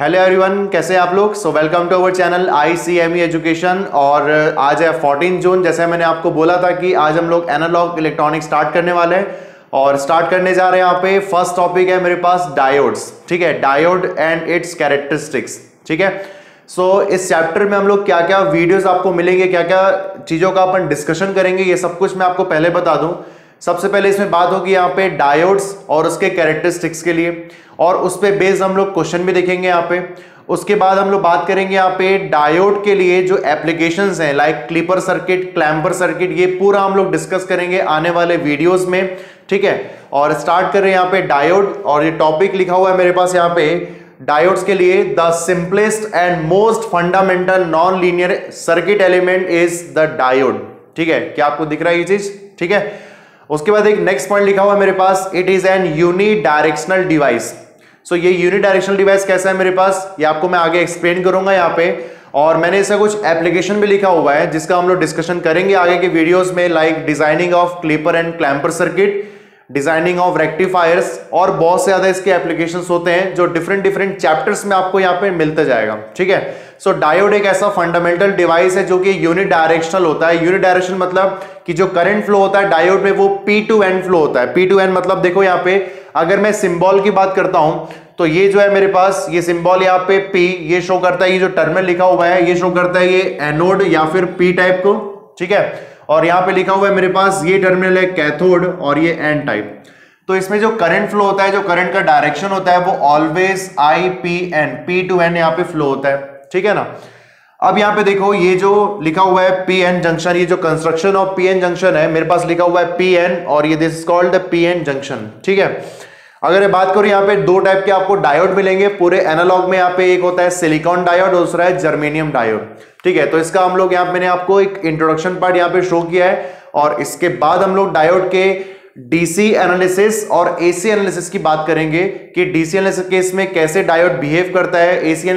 Hello everyone, कैसे हैं आप लोग। So welcome to our channel ICME education. और आज है 14 जून। जैसे मैंने आपको बोला था कि आज हम लोग एनालॉग इलेक्ट्रॉनिक्स स्टार्ट करने वाले हैं और स्टार्ट करने जा रहे हैं। यहाँ पे फर्स्ट टॉपिक है मेरे पास डायोड्स। ठीक है, डायोड एंड इट्स कैरेक्टरिस्टिक्स। ठीक है, सो इस चैप्टर में हम लोग क्या क्या वीडियोस आपको मिलेंगे, क्या क्या चीजों का अपन डिस्कशन करेंगे, ये सब कुछ मैं आपको पहले बता दूं। सबसे पहले इसमें बात होगी यहाँ पे डायोड्स और उसके कैरेक्टरिस्टिक्स के लिए, और उस पे बेस्ड हम लोग क्वेश्चन भी देखेंगे यहाँ पे। उसके बाद हम लोग बात करेंगे यहाँ पे डायोड के लिए जो एप्लीकेशंस हैं, like clipper circuit, clamper circuit, ये पूरा हम लोग डिस्कस करेंगे आने वाले वीडियोस में। ठीक है, और स्टार्ट कर रहे हैं यहाँ पे डायोड, और ये टॉपिक लिखा हुआ है मेरे पास यहाँ पे डायोड्स के लिए, the simplest and most fundamental non linear circuit element is the diode. ठीक है, क्या आपको दिख रहा है ये चीज। ठीक है, उसके बाद एक नेक्स्ट पॉइंट लिखा हुआ है मेरे पास, it is an unidirectional device. So ये यूनिडायरेक्शनल डिवाइस कैसा है मेरे पास, ये आपको मैं आगे एक्सप्लेन करूंगा यहाँ पे। और मैंने इसका कुछ एप्लीकेशन भी लिखा हुआ है जिसका हम लोग डिस्कशन करेंगे आगे के वीडियोस में, like designing of clipper and clamper circuit, designing of rectifiers, और बहुत से ज्यादा इसके एप्लीकेशंस होते हैं जो डिफरेंट चैप्टर्स में आपको यहाँ पे मिलते जाएगा। ठीक है, सो डायोड एक ऐसा फंडामेंटल डिवाइस है जो कि यूनिडायरेक्शनल होता है। यूनिडायरेक्शनल मतलब कि जो करंट फ्लो होता है डायोड में वो P2N फ्लो होता है। P2N मतलब देखो यहाँ पे अगर मैं सिंबल की बात करता हूं तो ये जो है मेरे पास ये सिंबल यहाँ पे P, ये शो करता है, ये जो टर्मिनल लिखा हुआ है ये शो करता है ये एनोड या फिर P टाइप को। ठीक है, और यहाँ पे लिखा हुआ है मेरे पास ये टर्मिनल है कैथोड और ये N टाइप। तो इसमें जो करंट फ्लो होता है, जो करंट का डायरेक्शन होता है वो ऑलवेज IPN, P2N यहाँ पे फ्लो होता है। ठीक है ना। अब यहाँ पे देखो ये जो लिखा हुआ है PN जंक्शन, ये जो कंस्ट्रक्शन ऑफ PN जंक्शन है मेरे पास लिखा हुआ है PN, और ये this is called the PN junction. ठीक है, अगर ये बात करूं यहाँ पे दो टाइप के आपको डायोड मिलेंगे पूरे एनालॉग में। यहाँ पे एक होता है सिलिकॉन डायोड, दूसरा है जर्मेनियम डायोड। ठीक है, तो इसका हम लोग यहाँ मैंने आपको एक इंट्रोडक्शन पार्ट यहाँ पे शो किया है, और इसके बाद हम लोग डायोड के डीसी एनालिसिस और एसी एनालिसिस की बात करेंगे कि डीसी एनालिसिस केस में कैसे डायोड बिहेव करता है, एसी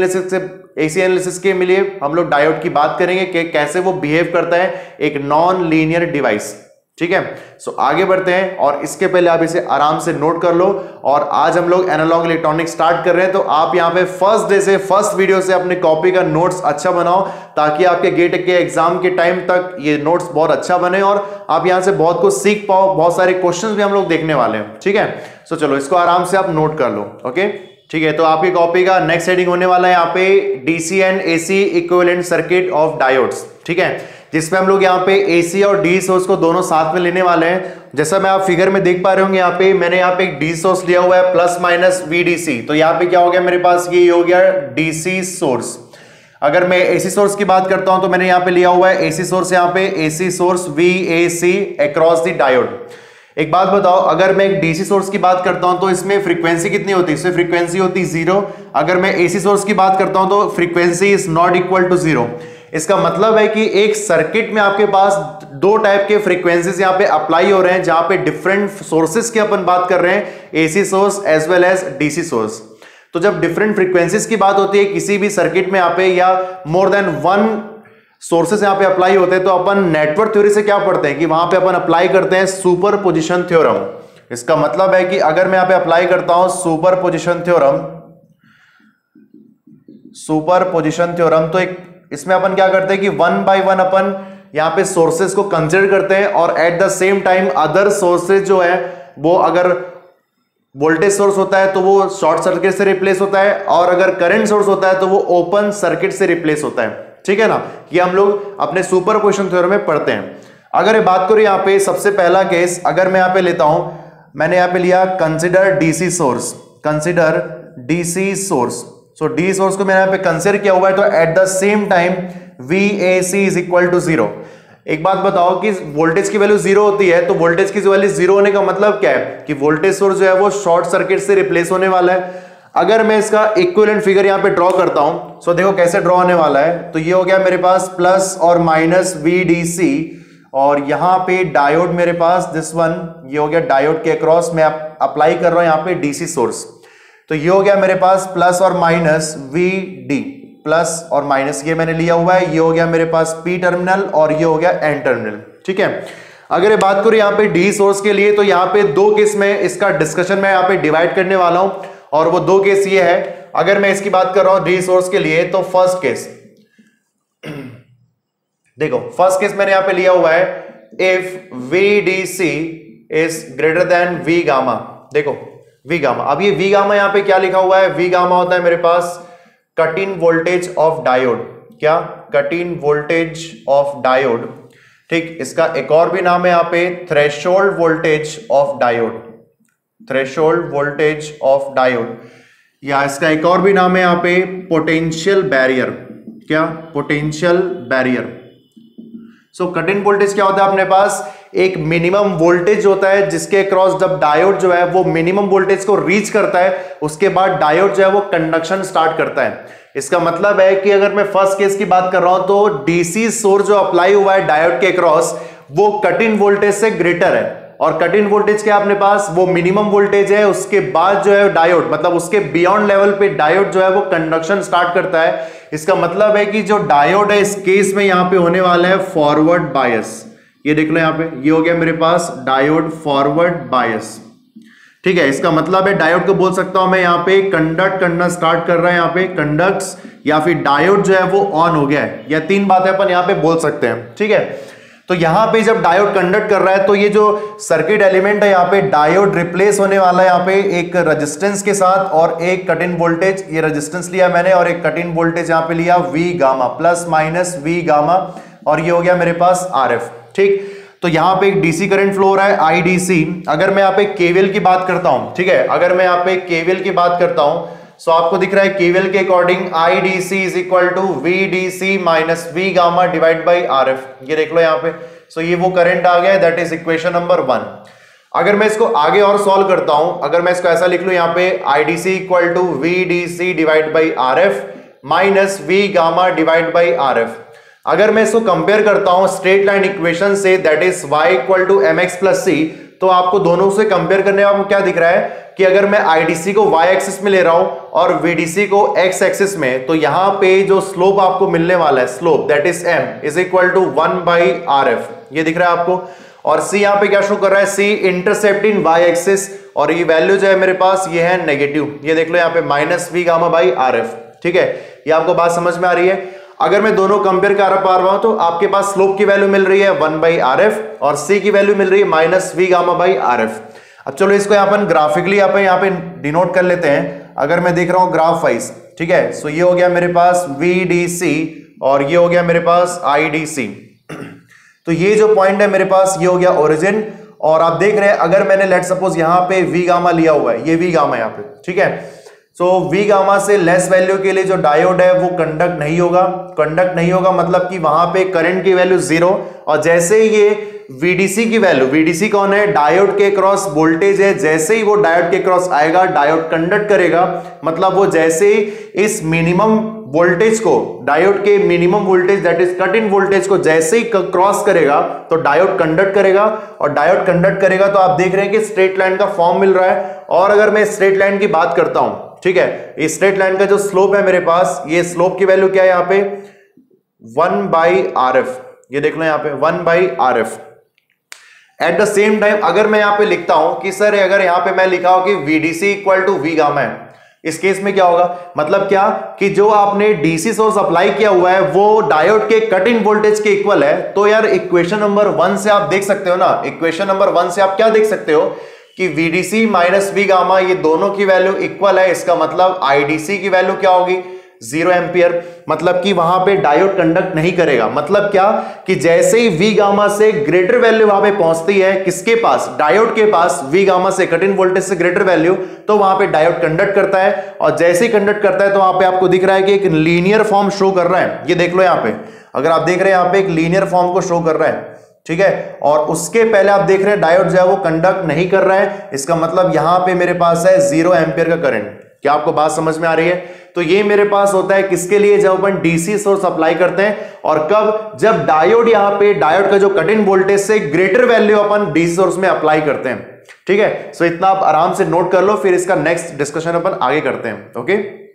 एनालिसिस के लिए हम लोग डायोड की बात करेंगे कि कैसे वो बिहेव करता है एक नॉन लीनियर डिवाइस। ठीक है, सो आगे बढ़ते हैं, और इसके पहले आप इसे आराम से नोट कर लो। और आज हम लोग एनालॉग इलेक्ट्रॉनिक्स स्टार्ट कर रहे हैं, तो आप यहाँ पे फर्स्ट डे से, फर्स्ट वीडियो से अपने कॉपी का नोट्स अच्छा बनाओ, ताकि आपके गेट के एग्जाम के टाइम तक ये नोट्स बहुत अच्छा बने और आप यहाँ से बहुत कुछ सीख पाओ। बहुत सारे क्वेश्चंस भी हम लोग देखने वाले हैं। ठीक है, सो चलो इसको आराम से आप नोट कर लो। ओके, ठीक है, तो आपकी कॉपी का नेक्स्ट हेडिंग होने वाला है यहाँ पे DC and AC equivalent circuit of diodes. ठीक है, जिसमें हम लोग यहाँ पे एसी और डी सोर्स को दोनों साथ में लेने वाले हैं। जैसा मैं आप फिगर में देख पा रहे होंगे, यहाँ पे मैंने यहाँ पे एक डी सोर्स लिया हुआ है प्लस माइनस VDC। तो यहाँ पे क्या हो गया मेरे पास, ये हो गया डीसी सोर्स। अगर मैं एसी सोर्स की बात करता हूं तो मैंने यहाँ पे लिया हुआ है एसी सोर्स, यहाँ पे AC source VAC across the diode. एक बात बताओ, अगर मैं एक डीसी सोर्स की बात करता हूं तो इसमें फ्रीक्वेंसी कितनी होती है, इसमें फ्रीक्वेंसी होती है 0। अगर मैं एसी सोर्स की बात करता हूं तो frequency is not equal to 0। इसका मतलब है कि एक सर्किट में आपके पास दो टाइप के फ्रीक्वेंसीज यहाँ पे अप्लाई हो रहे हैं, जहां पे डिफरेंट सोर्सेज की अपन बात कर रहे हैं, AC source as well as DC source. तो जब डिफरेंट फ्रीक्वेंसीज की बात होती है किसी भी सर्किट में यहाँ पे, या मोर देन वन सोर्सेस यहाँ पे अप्लाई होते हैं, तो अपन नेटवर्क थ्योरी से क्या पढ़ते हैं कि वहां पे अपन अप्लाई करते हैं सुपरपोजिशन थ्योरम। इसका मतलब है कि अगर मैं यहाँ पे अप्लाई करता हूं सुपरपोजिशन थ्योरम, तो एक इसमें अपन क्या करते हैं कि वन बाय वन अपन यहाँ पे सोर्सेस को कंसिडर करते हैं, और at the same time other sources जो है वो, अगर वोल्टेज सोर्स होता है तो वो शॉर्ट सर्किट से रिप्लेस होता है, और अगर करंट सोर्स होता है तो वो ओपन सर्किट से रिप्लेस होता है। ठीक है ना, ये हम लोग अपने सुपरपोजिशन थ्योरम में पढ़ते हैं। अगर ये बात करूं यहाँ पे सबसे पहला केस अगर मैं यहाँ पे लेता हूं, मैंने यहाँ पे लिया consider DC source. So D source को मैंने यहाँ पे कंसिडर किया हुआ है, तो at the same time VAC is equal to 0। एक बात बताओ कि वोल्टेज की वैल्यू 0 होती है, तो वोल्टेज की वैल्यू 0 होने का मतलब क्या है कि वोल्टेज सोर्स जो है वो शॉर्ट सर्किट से रिप्लेस होने वाला है। अगर मैं इसका इक्विवेलेंट फिगर यहाँ पे ड्रॉ करता हूं, सो देखो कैसे ड्रॉ होने वाला है। तो ये हो गया मेरे पास प्लस और माइनस VDC, और यहाँ पे डायोड मेरे पास दिस वन, ये हो गया डायोड के अक्रॉस मैं अप्लाई कर रहा हूं यहाँ पे डीसी सोर्स। तो ये हो गया मेरे पास प्लस और माइनस VD, प्लस और माइनस ये मैंने लिया हुआ है, ये हो गया मेरे पास P टर्मिनल और ये हो गया N टर्मिनल। ठीक है, अगर ये बात करूं यहाँ पे डी सोर्स के लिए, तो यहाँ पे दो केस में इसका डिस्कशन मैं यहाँ पे डिवाइड करने वाला हूं, और वो दो केस ये है। अगर मैं इसकी बात कर रहा हूं डी सोर्स के लिए, तो फर्स्ट केस देखो, फर्स्ट केस मैंने यहां पे लिया हुआ है if VDC is greater than V gamma. देखो V गामा, अब ये V गामा यहां पे क्या लिखा हुआ है, V गामा होता है मेरे पास cut in voltage of diode. क्या? Cut in voltage of diode. ठीक, इसका एक और भी नाम है यहां पे threshold voltage of diode, threshold voltage of diode, या इसका एक और भी नाम है यहां पे पोटेंशियल बैरियर। क्या? Potential barrier. So cut in voltage क्या होता है अपने पास, एक मिनिमम वोल्टेज होता है जिसके क्रॉस जब डायोड जो है वो मिनिमम वोल्टेज को रीच करता है, उसके बाद डायोड जो है वो कंडक्शन स्टार्ट करता है। इसका मतलब है कि अगर मैं फर्स्ट केस की बात कर रहा हूं तो डीसी सोर्स जो अप्लाई हुआ है डायोड के क्रॉस वो कट इन वोल्टेज से ग्रेटर है, और कट इन वोल्टेज क्या अपने पास, वो मिनिमम वोल्टेज है, उसके बाद जो है डायोड मतलब उसके बियॉन्ड लेवल पे डायोड जो है वो कंडक्शन स्टार्ट करता है। इसका मतलब है कि जो डायोड है इस केस में यहां पे होने वाला है फॉरवर्ड बायस। ये देख लो यहां पे, ये हो गया मेरे पास डायोड फॉरवर्ड बायस। ठीक है, इसका मतलब है डायोड को बोल सकता हूं मैं यहां पे कंडक्ट करना स्टार्ट कर रहा है, यहां पे कंडक्ट्स, या फिर डायोड जो है वो ऑन हो गया है, या तीन बातें अपन यहां पे बोल सकते हैं। ठीक है, तो यहां पे जब डायोड कंडक्ट कर रहा है तो ये जो सर्किट एलिमेंट है यहां पे डायोड रिप्लेस होने वाला है यहां पे एक रेजिस्टेंस के साथ और एक कट इन वोल्टेज, ये रेजिस्टेंस लिया मैंने और एक कट इन वोल्टेज यहां पे लिया V gamma plus minus V gamma, और ये हो गया मेरे पास RF। ठीक, तो यहां पे एक डीसी करंट फ्लो हो रहा है IDC। अगर मैं यहां पे KVL की बात करता हूं, ठीक है, अगर मैं यहां पे KVL की बात करता हूं, सो आपको दिख रहा है KVL के according IDC is equal to VDC minus V gamma divide by RF। ये देख लो यहाँ पे, सो ये वो करंट आ गया है, दैट इज इक्वेशन नंबर 1। अगर मैं इसको आगे और सॉल्व करता हूं, अगर मैं इसको ऐसा लिख लूं यहाँ पे IDC equal to VDC divide by RF minus V gamma divide by RF। अगर मैं इसको कंपेयर करता हूं स्ट्रेट लाइन इक्वेशन से, that is y equal to mx plus c, तो आपको दोनों से कंपेयर करने में आपको क्या दिख रहा है कि अगर मैं IDC को y एक्सिस में ले रहा हूं और VDC को x एक्सिस में, तो यहां पे जो स्लोप आपको मिलने वाला है, slope that is m is equal to 1 by RF। ये दिख रहा है आपको, और c यहां पे क्या शो कर रहा है, c intercept in y axis, और ये वैल्यू जो है मेरे पास ये है नेगेटिव। ये देख लो यहां पे minus V gamma by RF। ठीक है, ये आपको बात समझ में आ रही है। अगर मैं दोनों कंपेयर कर पा रहा हूं तो आपके पास स्लोप की वैल्यू मिल रही है 1 बाई RF और C की वैल्यू मिल रही है minus V gamma by RF। अब चलो इसको अपन ग्राफिकली यहाँ पे डिनोट कर लेते हैं। अगर मैं देख रहा हूं ग्राफ वाइज, ठीक है, सो ये हो गया मेरे पास VDC और ये हो गया मेरे पास IDC। तो ये जो पॉइंट है मेरे पास ये हो गया ओरिजिन, और आप देख रहे हैं अगर मैंने लेट सपोज यहां पे V गामा लिया हुआ है, ये V गामा यहाँ पे, ठीक है, सो V गामा से लेस वैल्यू के लिए जो डायोड है वो कंडक्ट नहीं होगा। कंडक्ट नहीं होगा मतलब कि वहां पे करंट की वैल्यू 0, और जैसे ही ये VDC की वैल्यू, VDC कौन है, डायोड के क्रॉस वोल्टेज है, जैसे ही वो डायोड के क्रॉस आएगा डायोड कंडक्ट करेगा, मतलब वो जैसे ही इस मिनिमम वोल्टेज को, डायोड के minimum voltage that is cut in voltage को जैसे ही क्रॉस करेगा तो डायोड कंडक्ट करेगा, और डायोड कंडक्ट करेगा तो आप देख रहे हैं कि स्ट्रेट लाइन का फॉर्म मिल रहा है। और अगर मैं स्ट्रेट लाइन की बात करता हूं, ठीक है, इस स्ट्रेट लाइन का जो स्लोप है मेरे पास, ये स्लोप की वैल्यू क्या है यहाँ पे 1 बाई RF। ये देख लो यहाँ पे 1 by RF। At the same time अगर मैं यहाँ पे लिखता हूं कि सर अगर यहाँ पे मैं लिखा हूं कि VDC equal to V gamma है, इस केस में क्या होगा, मतलब क्या कि जो आपने डीसी सोर्स अप्लाई किया हुआ है वो डायोड के कट इन वोल्टेज के इक्वल है। तो यार इक्वेशन नंबर 1 से आप देख सकते हो ना, इक्वेशन नंबर 1 से आप क्या देख सकते हो कि VDC माइनस V गामा ये दोनों की वैल्यू इक्वल है। इसका मतलब IDC की वैल्यू क्या होगी, 0 एम्पियर, मतलब कि वहां पे डायोड कंडक्ट नहीं करेगा। मतलब क्या कि जैसे ही V गामा से ग्रेटर वैल्यू वहां पे पहुंचती है, किसके पास, डायोड के पास, V गामा से कट इन वोल्टेज से ग्रेटर वैल्यू, तो वहां पे डायोड कंडक्ट करता है, और जैसे ही कंडक्ट करता है तो वहां पे आपको दिख रहा है कि एक लीनियर फॉर्म शो कर रहा है। ये देख लो यहाँ पे, अगर आप देख रहे हैं यहाँ पे एक लीनियर फॉर्म को शो कर रहा है, ठीक है, और उसके पहले आप देख रहे हैं डायोड जो है वो कंडक्ट नहीं कर रहा है। इसका मतलब यहां पे मेरे पास है 0 एम्पियर का करंट। क्या आपको बात समझ में आ रही है? तो ये मेरे पास होता है किसके लिए, जब अपन डीसी सोर्स अप्लाई करते हैं, और कब, जब डायोड यहां पे, डायोड का जो कट इन वोल्टेज से ग्रेटर वैल्यू अपन डीसी सोर्स में अप्लाई करते हैं। ठीक है, सो इतना आप आराम से नोट कर लो, फिर इसका नेक्स्ट डिस्कशन अपन आगे करते हैं। ओके,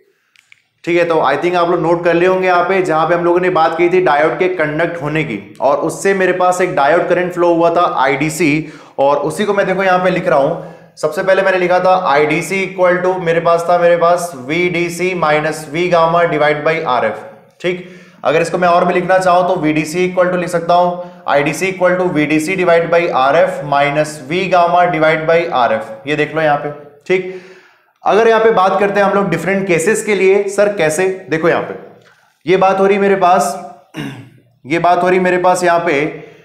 ठीक है, तो आई थिंक आप लोग नोट कर लिए होंगे यहाँ पे, जहां पे हम लोगों ने बात की थी डायोड के कंडक्ट होने की, और उससे मेरे पास एक डायोड करंट फ्लो हुआ था IDC, और उसी को मैं देखो यहाँ पे लिख रहा हूं सबसे पहले मैंने लिखा था आईडीसी इक्वल टू मेरे पास VDC minus V gamma divide by RF. ठीक, अगर इसको मैं और भी लिखना चाहूं तो वीडीसी इक्वल टू लिख सकता हूं IDC equal to VDC divide by RF minus V gamma divide by RF. ये देख लो यहां पे। ठीक, अगर यहां पे बात करते हैं हम लोग डिफरेंट केसेस के लिए, सर कैसे, देखो यहां पे ये बात हो रही मेरे पास यहां पे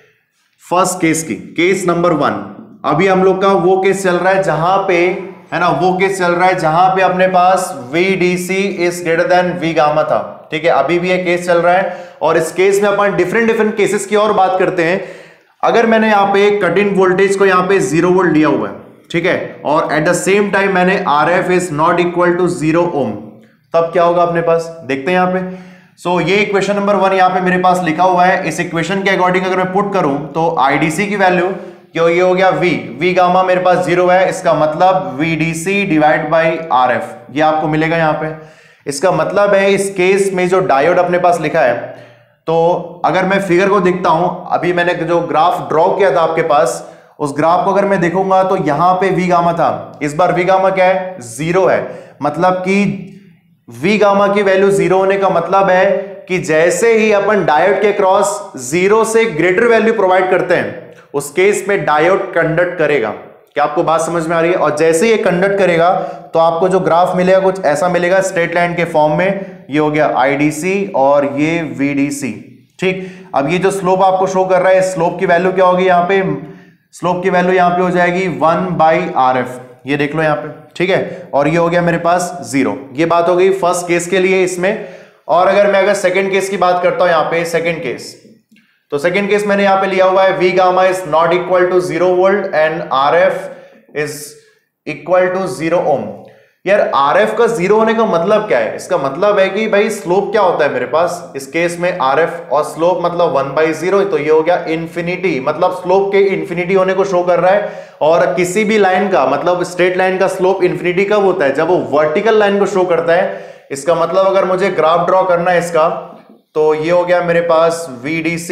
फर्स्ट केस की, केस नंबर 1। अभी हम लोग का वो केस चल रहा है जहां पे, है ना, वो केस चल रहा है जहां पे अपने पास VDC is greater than V gamma था। ठीक है, अभी भी ये केस चल रहा है और इस केस में अपन डिफरेंट केसेस की और बात करते हैं। अगर मैंने यहां पे कट इन वोल्टेज को यहां पे 0 वोल्ट लिया हुआ है, ठीक है, और एट द सेम टाइम मैंने RF is not equal to 0 ohm, तब क्या होगा अपने पास, देखते हैं यहां पे। सो ये इक्वेशन नंबर 1 यहां पे मेरे पास लिखा हुआ है। इस इक्वेशन के अकॉर्डिंग अगर मैं पुट करूं तो आईडीसी की वैल्यू क्यों, ये हो गया V गामा मेरे पास 0 है, इसका मतलब VDC डिवाइड बाई RF, ये आपको मिलेगा यहां पे। इसका मतलब है इस केस में जो डायोड अपने पास लिखा है, तो अगर मैं फिगर को देखता हूं, अभी मैंने जो ग्राफ ड्रॉ किया था आपके पास, उस ग्राफ को अगर मैं देखूंगा तो यहां पे V गामा था, इस बार V गामा क्या है, 0 है। मतलब कि V गामा की वैल्यू 0 होने का मतलब है कि जैसे ही अपन डायोड के क्रॉस 0 से ग्रेटर वैल्यू प्रोवाइड करते हैं, उस केस में डायोड कंडक्ट करेगा। क्या आपको बात समझ में आ रही है? और जैसे ही ये कंडक्ट करेगा तो आपको जो ग्राफ मिलेगा कुछ ऐसा मिलेगा स्ट्रेट लाइन के फॉर्म में। ये हो गया आईडीसी और ये VDC। ठीक, अब ये जो स्लोप आपको शो कर रहा है, स्लोप की वैल्यू क्या होगी यहाँ पे, स्लोप की वैल्यू यहाँ पे हो जाएगी 1/RF, ये देख लो यहाँ पे। ठीक है, और ये हो गया मेरे पास 0। ये बात हो गई फर्स्ट केस के लिए इसमें। और अगर सेकंड केस की बात करता हूं, यहाँ पे सेकंड केस, तो सेकंड केस मैंने यहां पे लिया हुआ है V gamma is not equal to 0 volt and RF is equal to 0 ohm. यार RF का 0 होने का मतलब क्या है? इसका मतलब है कि भाई स्लोप क्या होता है मेरे पास, इस केस में RF और स्लोप मतलब 1/0, तो ये हो गया इंफिनिटी, मतलब स्लोप के इंफिनिटी होने को शो कर रहा है। और किसी भी लाइन का मतलब स्ट्रेट लाइन का स्लोप इंफिनिटी कब होता है, जब वो वर्टिकल लाइन को शो करता है। इसका मतलब अगर मुझे ग्राफ ड्रॉ करना है इसका, तो ये हो गया मेरे पास VDC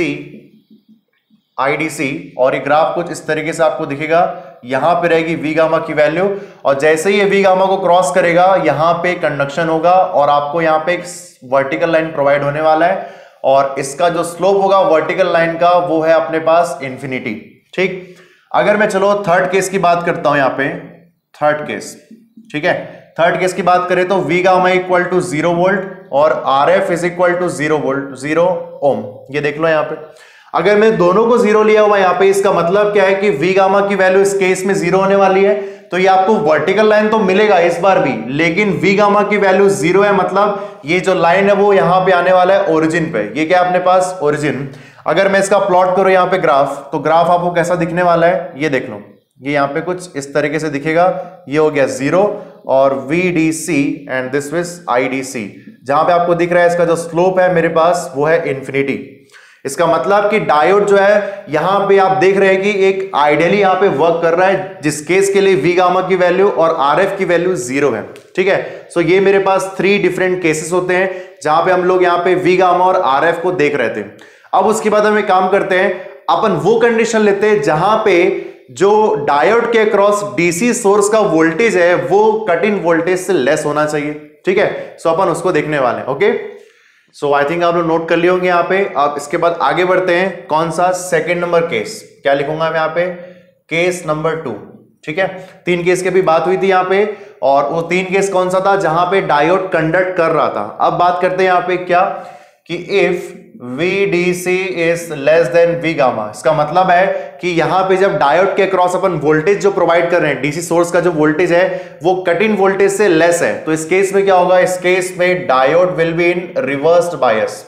IDC, और ये ग्राफ कुछ इस तरीके से आपको दिखेगा। यहां पे रहेगी V गामा की वैल्यू, और जैसे ही ये V गामा को क्रॉस करेगा यहां पे कंडक्शन होगा और आपको यहां पे एक वर्टिकल लाइन प्रोवाइड होने वाला है, और इसका जो स्लोप होगा वर्टिकल लाइन का वो है अपने पास इंफिनिटी। ठीक, अगर मैं चलो थर्ड केस की बात करता हूं, यहां पे थर्ड केस, ठीक है, थर्ड केस की बात करें तो V gamma equal to 0 volt और RF is equal to 0 volt 0 ohm. ये देख लो यहाँ पे, अगर मैं दोनों को 0 लिया हुआ यहाँ पे, इसका मतलब क्या है कि V गामा की वैल्यू इस केस में 0 होने वाली है। तो ये आपको वर्टिकल लाइन तो मिलेगा इस बार भी, लेकिन V गामा की वैल्यू 0 है, मतलब ये जो लाइन है वो यहाँ पे आने वाला है ओरिजिन पे। ये क्या अपने पास ओरिजिन। अगर मैं इसका प्लॉट करूं यहाँ पे ग्राफ, तो ग्राफ आपको कैसा दिखने वाला है, ये देख लो, ये यहाँ पे कुछ इस तरीके से दिखेगा। ये हो गया 0 और VDC and this is IDC। जहां पे आपको दिख रहा है इसका जो स्लोप है मेरे पास वो है इंफिनिटी। इसका मतलब कि डायोड जो है यहां पे आप देख रहे हैं कि एक आइडियली यहां पे वर्क कर रहा है, जिस केस के लिए V गामा की वैल्यू और RF की वैल्यू 0 है। ठीक है, सो ये मेरे पास 3 डिफरेंट केसेस होते हैं जहां पे हम लोग यहाँ पे V गामा और RF को देख रहे थे। अब उसके बाद हम एक काम करते हैं, अपन वो कंडीशन लेते हैं जहां पे जो डायोड के अक्रॉस डीसी सोर्स का वोल्टेज है वो कट इन वोल्टेज से लेस होना चाहिए। ठीक है, सो अपन उसको देखने वाले हैं। ओके, सो आई थिंक आप लोग नोट कर लिए होंगे यहाँ पे। अब इसके बाद आगे बढ़ते हैं, कौन सा, सेकंड नंबर केस। क्या लिखूंगा मैं यहाँ पे, केस नंबर 2। ठीक है, 3 केस की भी बात हुई थी यहाँ पे, और वो 3 केस कौन सा था, जहां पे डायोड कंडक्ट कर रहा था। अब बात करते हैं यहाँ पे क्या, कि if VDC is less than V gamma, इसका मतलब है कि यहां पे जब डायोड के अक्रॉस अपन वोल्टेज जो प्रोवाइड कर रहे हैं, डीसी सोर्स का जो वोल्टेज है वो कट इन वोल्टेज से लेस है, तो इस केस में क्या होगा, इस केस में diode will be in reversed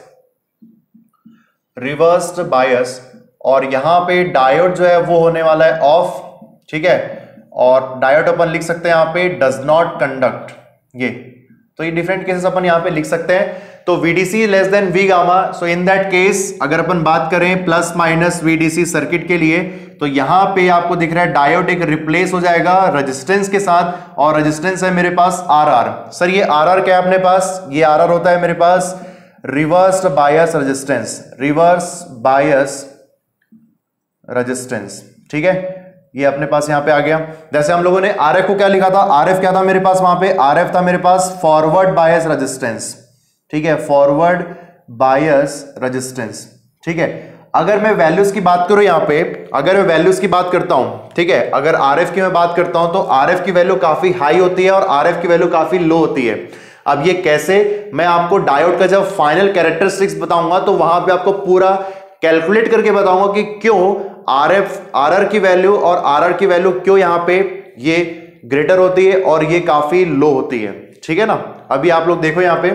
bias, और यहां पे डायोड जो है वो होने वाला है ऑफ। ठीक है, और डायोड अपन लिख सकते हैं यहाँ पे डज नॉट कंडक्ट। ये तो ये डिफरेंट केसेस अपन यहाँ पे लिख सकते हैं। तो VDC less than V gamma, so in that case अगर अपन बात करें प्लस माइनस VDC सर्किट के लिए, तो यहां पे आपको दिख रहा है डायोड एक रिप्लेस हो जाएगा रेजिस्टेंस के साथ, और रेजिस्टेंस है मेरे पास RR। सर ये RR क्या है अपने पास, ये RR होता है मेरे पास रिवर्स बायस रेजिस्टेंस, ठीक है, ये अपने पास यहां पे आ गया। जैसे हम लोगों ने आरएफ को क्या लिखा था, आरएफ क्या था मेरे पास, वहां पे आरएफ था मेरे पास फॉरवर्ड बायस रेजिस्टेंस, ठीक है, फॉरवर्ड बायस रेजिस्टेंस, ठीक है। अगर मैं वैल्यूज की बात करूं यहां पे, अगर मैं वैल्यूज की बात करता हूं, ठीक है, अगर आरएफ की मैं बात करता हूं तो आरएफ की वैल्यू काफी हाई होती है और आरएफ की वैल्यू काफी लो होती है। अब ये कैसे, मैं आपको डायोड का जब फाइनल कैरेक्टरिस्टिक्स बताऊंगा तो वहां पे आपको पूरा कैलकुलेट करके बताऊंगा कि क्यों आरएफ आरआर की वैल्यू और आरआर की वैल्यू क्यों यहां पे ये ग्रेटर होती है और ये काफी लो होती है, ठीक है ना। अभी आप लोग देखो यहां पे,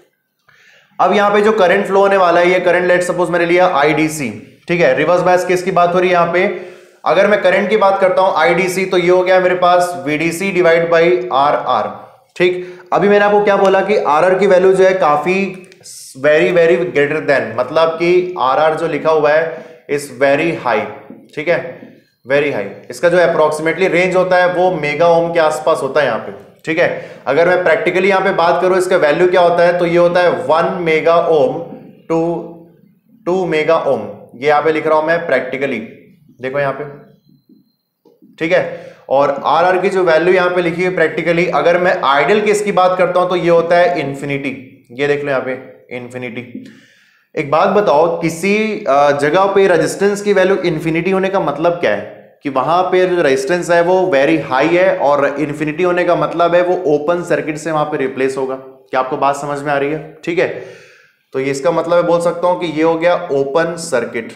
अब यहां पे जो करंट फ्लो होने वाला है, ये करंट लेट सपोज मैंने लिया आईडीसी, ठीक है, रिवर्स बायस केस की बात हो रही है यहां पे। अगर मैं करंट की बात करता हूं आईडीसी, तो ये हो गया मेरे पास वीडीसी डिवाइड बाई आरआर, ठीक। अभी मैंने आपको क्या बोला कि आरआर की वैल्यू जो है काफी वेरी वेरी ग्रेटर देन, मतलब कि आरआर जो लिखा हुआ है इज वेरी हाई, ठीक है, वेरी हाई। इसका जो अप्रोक्सीमेटली रेंज होता है वो मेगा ओम के आसपास होता है यहाँ पे, ठीक है। अगर मैं प्रैक्टिकली यहाँ पे बात करूं इसका वैल्यू क्या होता है, तो ये होता है 1 mega ohm to 2 mega ohm, ये यहाँ पे लिख रहा हूं मैं प्रैक्टिकली, देखो यहाँ पे, ठीक है। और आरआर की जो वैल्यू यहाँ पे लिखी है प्रैक्टिकली, अगर मैं आइडियल केस की बात करता हूं तो ये होता है इन्फिनिटी, ये देख लो यहाँ पे इन्फिनिटी। एक बात बताओ, किसी जगह पे रेजिस्टेंस की वैल्यू इन्फिनिटी होने का मतलब क्या है, कि वहां पे जो रेजिस्टेंस है वो वेरी हाई है, और इन्फिनिटी होने का मतलब है वो ओपन सर्किट से वहां पे रिप्लेस होगा। क्या आपको बात समझ में आ रही है, ठीक है। तो ये इसका मतलब है, बोल सकता हूं कि ये हो गया ओपन सर्किट,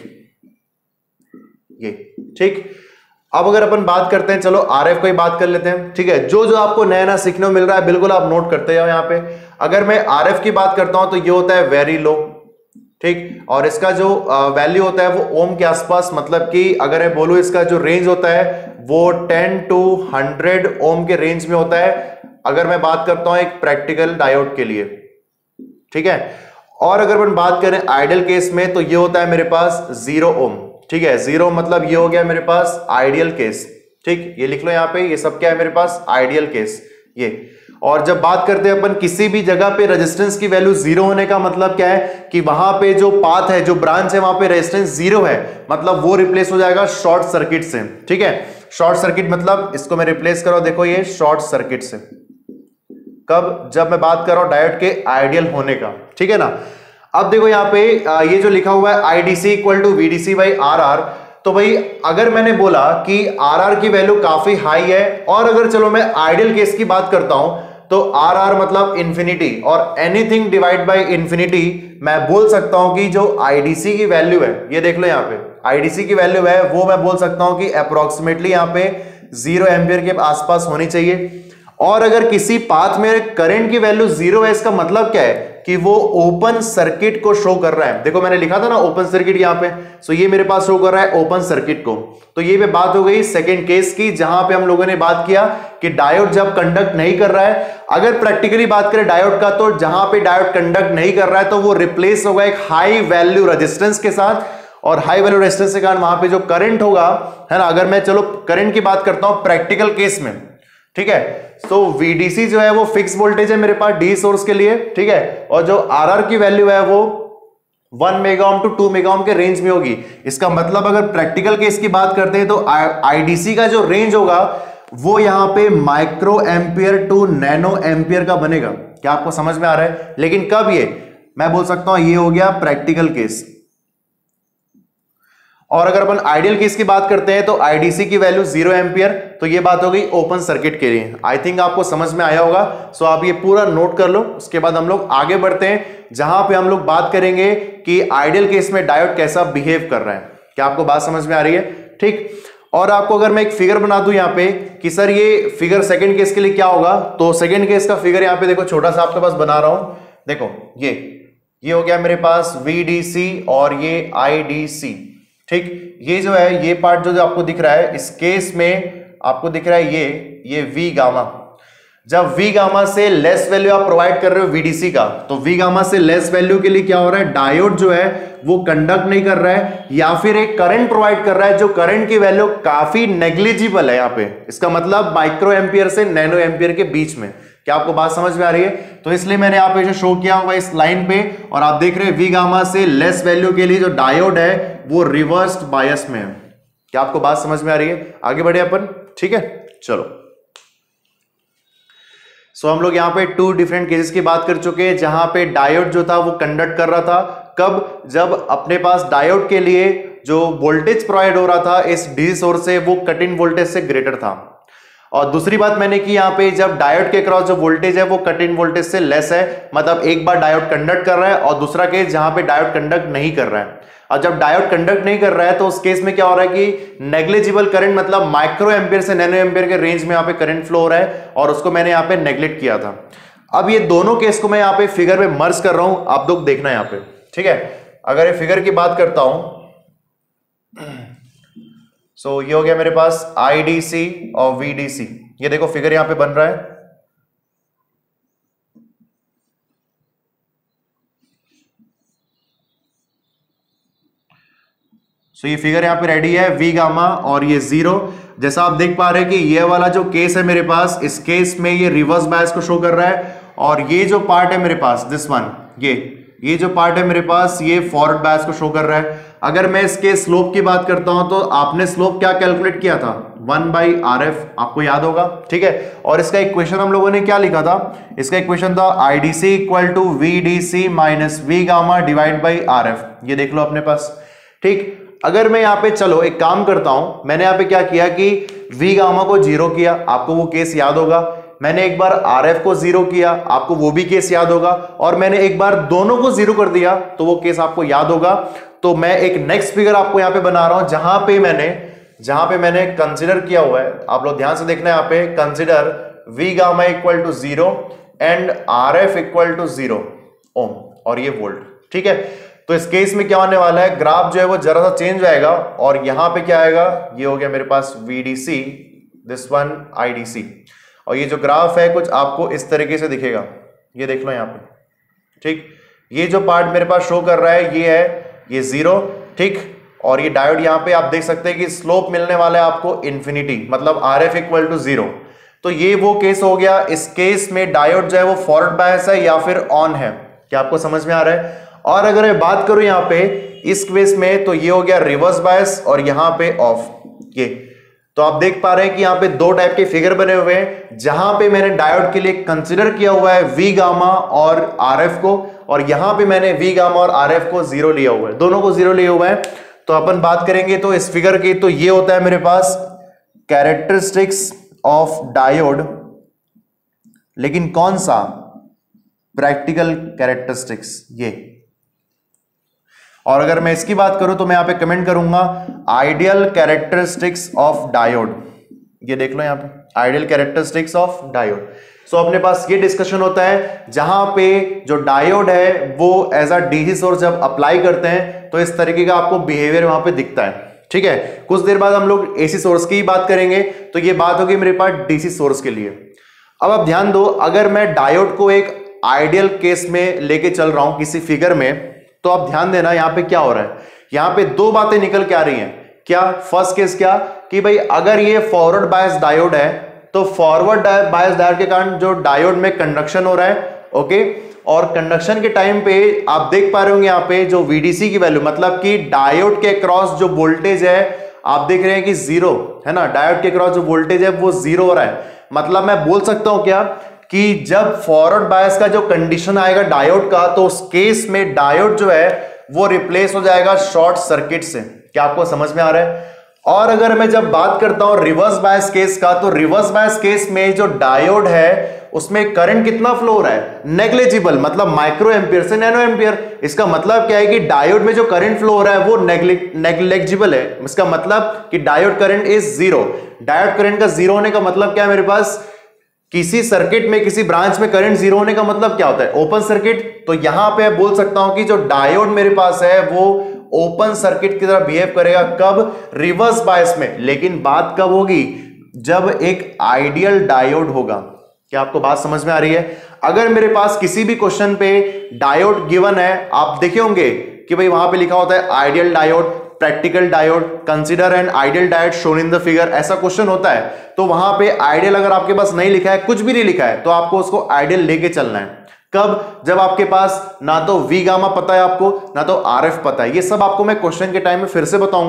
ये, ठीक। अब अगर अपन बात करते हैं, चलो आरएफ को ही बात कर लेते हैं, ठीक है। जो जो आपको नया नया सीखने को मिल रहा है बिल्कुल आप नोट करते जाओ यहाँ पे। अगर मैं आरएफ की बात करता हूं तो ये होता है वेरी लो, ठीक, और इसका जो वैल्यू होता है वो ओम के आसपास, मतलब कि अगर मैं बोलूं इसका जो रेंज होता है वो 10 to 100 ओम के रेंज में होता है, अगर मैं बात करता हूं एक प्रैक्टिकल डायोड के लिए, ठीक है। और अगर अपन बात करें आइडियल केस में तो ये होता है मेरे पास 0 ओम, ठीक है, 0 मतलब ये हो गया मेरे पास आइडियल केस, ठीक, ये लिख लो यहाँ पे, ये सब क्या है मेरे पास आइडियल केस, ये। और जब बात करते हैं अपन किसी भी जगह पे रेजिस्टेंस की वैल्यू 0 होने का मतलब क्या है, कि वहां पे जो पाथ है, जो ब्रांच है, वहां पे रेजिस्टेंस 0 है, मतलब वो रिप्लेस हो जाएगा शॉर्ट सर्किट से, ठीक है। शॉर्ट सर्किट मतलब इसको मैं रिप्लेस करो, देखो ये शॉर्ट सर्किट से, कब, जब मैं बात कर रहा हूं डायोड के आइडियल होने का, ठीक है ना। अब देखो यहाँ पे ये जो लिखा हुआ है IDC equal to VDC by RR, तो भाई अगर मैंने बोला कि आरआर की वैल्यू काफी हाई है, और अगर चलो मैं आइडियल केस की बात करता हूं तो आरआर मतलब इंफिनिटी, और एनीथिंग डिवाइड बाय इंफिनिटी, मैं बोल सकता हूं कि जो आईडीसी की वैल्यू है, ये देख लो यहाँ पे आईडीसी की वैल्यू है, वो मैं बोल सकता हूं कि अप्रोक्सीमेटली यहाँ पे 0 एम्पियर के आसपास होनी चाहिए। और अगर किसी पाथ में करंट की वैल्यू 0 है, इसका मतलब क्या है कि वो ओपन सर्किट को शो कर रहा है। देखो मैंने लिखा था ना ओपन सर्किट यहाँ पे, सो ये मेरे पास शो कर रहा है ओपन सर्किट को। तो ये पे बात हो गई सेकंड केस की, जहां पे हम लोगों ने बात किया कि डायोड जब कंडक्ट नहीं कर रहा है। अगर प्रैक्टिकली बात करें डायोड का, तो जहां पे डायोड कंडक्ट नहीं कर रहा है तो वो रिप्लेस होगा एक हाई वैल्यू रेजिस्टेंस के साथ, और हाई वैल्यू रेजिस्टेंस के कारण वहां पे जो करंट होगा, है ना, अगर मैं चलो करंट की बात करता हूं प्रैक्टिकल केस में, ठीक है, तो VDC जो है वो फिक्स वोल्टेज है मेरे पास डी सोर्स के लिए, ठीक है, और जो RR की वैल्यू है वो 1 mega ohm to 2 mega ohm के रेंज में होगी। इसका मतलब अगर प्रैक्टिकल केस की बात करते हैं तो IDC का जो रेंज होगा वो यहां पे micro ampere to nano ampere का बनेगा। क्या आपको समझ में आ रहा है? लेकिन कब ये मैं बोल सकता हूं ये हो गया प्रैक्टिकल केस। और अगर अपन आइडियल केस की बात करते हैं तो आईडीसी की वैल्यू 0 एम्पियर, तो ये बात हो गई ओपन सर्किट के लिए। आई थिंक आपको समझ में आया होगा, सो आप ये पूरा नोट कर लो। उसके बाद हम लोग आगे बढ़ते हैं, जहां पे हम लोग बात करेंगे कि आइडियल केस में डायोड कैसा बिहेव कर रहा है। क्या आपको बात समझ में आ रही है? ठीक। और आपको अगर मैं एक फिगर बना दूं यहाँ पे कि सर ये फिगर सेकंड केस के लिए क्या होगा, तो सेकंड केस का फिगर यहाँ पे देखो छोटा सा आपके पास बना रहा हूं। देखो ये हो गया मेरे पास VDC और ये IDC। ठीक, ये जो है ये पार्ट जो आपको दिख रहा है, इस केस में आपको दिख रहा है ये V गामा। जब V गामा से लेस वैल्यू आप प्रोवाइड कर रहे हो VDC का, तो V गामा से लेस वैल्यू के लिए क्या हो रहा है, डायोड जो है वो कंडक्ट नहीं कर रहा है या फिर एक करंट प्रोवाइड कर रहा है जो करंट की वैल्यू काफी नेग्लिजिबल है यहाँ पे। इसका मतलब माइक्रो एम्पियर से नैनो एम्पियर के बीच में। क्या आपको बात समझ में आ रही है? तो इसलिए मैंने यहाँ पे जो शो किया हुआ इस लाइन पे, और आप देख रहे हैं V गामा से लेस वैल्यू के लिए जो डायोड है वो रिवर्स्ड बायस में है। क्या आपको बात समझ में आ रही है? आगे बढ़े अपन, ठीक है, चलो। सो हम लोग यहाँ पे 2 डिफरेंट केसेस की बात कर चुके हैं, जहां पे डायोड जो था वो कंडक्ट कर रहा था। कब? जब अपने पास डायोड के लिए जो वोल्टेज प्रोवाइड हो रहा था इस डीसी सोर्स से वो कट इन वोल्टेज से ग्रेटर था। और दूसरी बात मैंने की यहाँ पे, जब डायोड के क्रॉस जो वोल्टेज है वो कट इन वोल्टेज से लेस है, मतलब एक बार डायोड कंडक्ट कर रहा है और दूसरा केस जहां पे डायोड कंडक्ट नहीं कर रहा है। और जब डायोड कंडक्ट नहीं कर रहा है तो उस केस में क्या हो रहा है कि नेग्लिजिबल करंट, मतलब माइक्रो एम्पियर से नैनो एम्पियर के रेंज में यहाँ पे करंट फ्लो हो रहा है, और उसको मैंने यहाँ पे नेग्लेक्ट किया था। अब ये दोनों केस को मैं यहाँ पे फिगर में मर्ज कर रहा हूं, आप लोग देखना यहाँ पे, ठीक है। अगर ये फिगर की बात करता हूं, सो ये हो गया मेरे पास IDC और VDC, ये देखो फिगर यहां पे बन रहा है। सो ये फिगर यहां पे रेडी है, V गामा और ये 0। जैसा आप देख पा रहे हैं कि ये वाला जो केस है मेरे पास, इस केस में ये रिवर्स बायस को शो कर रहा है, और ये जो पार्ट है मेरे पास, दिस वन, ये जो पार्ट है मेरे पास, ये फॉरवर्ड बायस को शो कर रहा है। अगर मैं इसके स्लोप की बात करता हूं तो आपने स्लोप क्या कैलकुलेट किया था? 1/RF, आपको याद होगा, ठीक है। और इसका इक्वेशन हम लोगों ने क्या लिखा था? इसका इक्वेशन था IDC = VDC - V gamma divide by RF, ये देख लो अपने पास, ठीक। अगर मैं यहाँ पे, चलो एक काम करता हूं, मैंने यहाँ पे क्या किया कि V गामा को 0 किया, आपको वो केस याद होगा। मैंने एक बार RF को 0 किया, आपको वो भी केस याद होगा। और मैंने एक बार दोनों को 0 कर दिया, तो वो केस आपको याद होगा। तो मैं एक नेक्स्ट फिगर आपको यहाँ पे बना रहा हूं, जहां पे मैंने कंसिडर किया हुआ है, आप लोग ध्यान से देखना यहाँ पे, consider V gamma = 0 and RF = 0 ohm, और ये वोल्ट, ठीक है। तो इस केस में क्या होने वाला है, ग्राफ जो है वो जरा सा चेंज आएगा, और यहां पे क्या आएगा, ये हो गया मेरे पास VDC, दिस वन IDC, और ये जो ग्राफ है कुछ आपको इस तरीके से दिखेगा, ये देख लो यहाँ पे, ठीक। ये जो पार्ट मेरे पास शो कर रहा है ये है ये 0, ठीक। और ये डायोड यहाँ पे आप देख सकते हैं कि स्लोप मिलने वाला है आपको इन्फिनिटी, मतलब RF = 0। तो ये वो केस हो गया। इस केस में डायोड जो है वो फॉरवर्ड बायस है या फिर ऑन है, क्या आपको समझ में आ रहा है? और अगर मैं बात करूं यहाँ पे इस केस में, तो ये हो गया रिवर्स बायस और यहाँ पे ऑफ, ये। तो आप देख पा रहे हैं कि यहाँ पे 2 टाइप के फिगर बने हुए हैं, जहां पे मैंने डायोड के लिए कंसीडर किया हुआ है V गामा और RF को, और यहां पे मैंने V गामा और RF को 0 लिया हुआ है, दोनों को 0 लिया हुआ है। तो अपन बात करेंगे तो इस फिगर की, तो ये होता है मेरे पास कैरेक्टरिस्टिक्स ऑफ डायोड, लेकिन कौन सा? प्रैक्टिकल कैरेक्टरिस्टिक्स, ये। और अगर मैं इसकी बात करूं तो मैं यहां पे कमेंट करूंगा आइडियल कैरेक्टरिस्टिक्स ऑफ डायोड, ये देख लो यहां पे, ideal characteristics of diode. So अपने पास ये डिस्कशन होता है जहां पे जो डायोड है वो एज अ डीसी सोर्स जब अप्लाई करते हैं तो इस तरीके का आपको बिहेवियर वहां पे दिखता है, ठीक है। कुछ देर बाद हम लोग एसी सोर्स की बात करेंगे, तो ये बात होगी मेरे पास डीसी सोर्स के लिए। अब आप ध्यान दो, अगर मैं डायोड को एक आइडियल केस में लेके चल रहा हूं किसी फिगर में, तो आप ध्यान देना यहां पे क्या हो रहा है, यहां पे 2 बातें निकल के आ रही हैं। क्या? फर्स्ट केस क्या कि भाई अगर ये फॉरवर्ड बायस डायोड है तो फॉरवर्ड बायस डायोड के कारण जो डायोड में कंडक्शन हो रहा है, ओके, और कंडक्शन के टाइम पे आप देख पा रहे होंगे यहाँ पे जो VDC की वैल्यू, मतलब कि डायोड के क्रॉस जो वोल्टेज है आप देख रहे हैं कि 0 है ना, डायोड के क्रॉस जो वोल्टेज है वो 0 हो रहा है। मतलब मैं बोल सकता हूं क्या कि जब फॉरवर्ड बायस का जो कंडीशन आएगा डायोड का, तो उस केस में डायोड जो है वो रिप्लेस हो जाएगा शॉर्ट सर्किट से। क्या आपको समझ में आ रहा है? और अगर मैं जब बात करता हूं रिवर्स बायस केस का, तो रिवर्स बायस केस में जो डायोड है उसमें करंट कितना फ्लो हो रहा है? नेग्लिजिबल, मतलब माइक्रो एम्पियर से नैनो एम्पियर। इसका मतलब क्या है कि डायोड में जो करंट फ्लो हो रहा है वो नेग्लिजिबल है। इसका मतलब कि diode current is 0। Diode current का 0 होने का मतलब क्या है? मेरे पास किसी सर्किट में किसी ब्रांच में करंट 0 होने का मतलब क्या होता है? Open circuit. तो यहां पे बोल सकता हूं कि जो डायोड मेरे पास है वो ओपन सर्किट की तरह बिहेव करेगा। कब? रिवर्स बायस में। लेकिन बात कब होगी? जब एक आइडियल डायोड होगा। क्या आपको बात समझ में आ रही है? अगर मेरे पास किसी भी क्वेश्चन पे डायोड गिवन है, आप देखे होंगे कि भाई वहां पे लिखा होता है ideal diode, practical diode, consider an ideal diode shown in the figure, ऐसा क्वेश्चन होता है। तो वहां पे आइडियल अगर आपके पास नहीं लिखा है, कुछ भी नहीं लिखा है, तो आपको उसको आइडियल लेके चलना है। कब? जब आपके पास ना तो V गामा पता है आपको, ना तो RF पता है। ये सब आपको मैं क्वेश्चन के टाइम में फिर से बताऊंगा,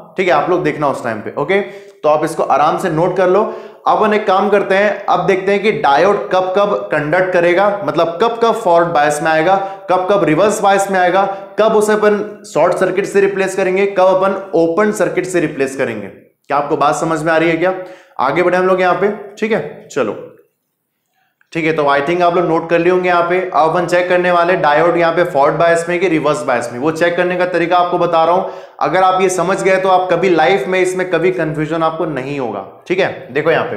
ठीक है, आप लोग देखना उस टाइम पे। ओके, तो आप इसको आराम से नोट कर लो। अब अपन एक काम करते हैं, अब देखते हैं कि डायोड कब कब कंडक्ट करेगा, मतलब कब कब फॉरवर्ड बायस में आएगा, कब कब रिवर्स बायस में आएगा, कब उसे अपन शॉर्ट सर्किट से रिप्लेस करेंगे, कब अपन ओपन सर्किट से रिप्लेस करेंगे। क्या आपको बात समझ में आ रही है क्या? आगे बढ़े हम लोग यहाँ पे, ठीक है, चलो ठीक है। तो आई थिंक आप लोग नोट कर लिए होंगे यहाँ पे। अब अपन चेक करने वाले डायोड यहाँ पे फॉरवर्ड बायस में कि रिवर्स बायस में, वो चेक करने का तरीका आपको बता रहा हूं। अगर आप ये समझ गए तो आप कभी लाइफ में इसमें कभी कंफ्यूजन आपको नहीं होगा, ठीक है। देखो यहाँ पे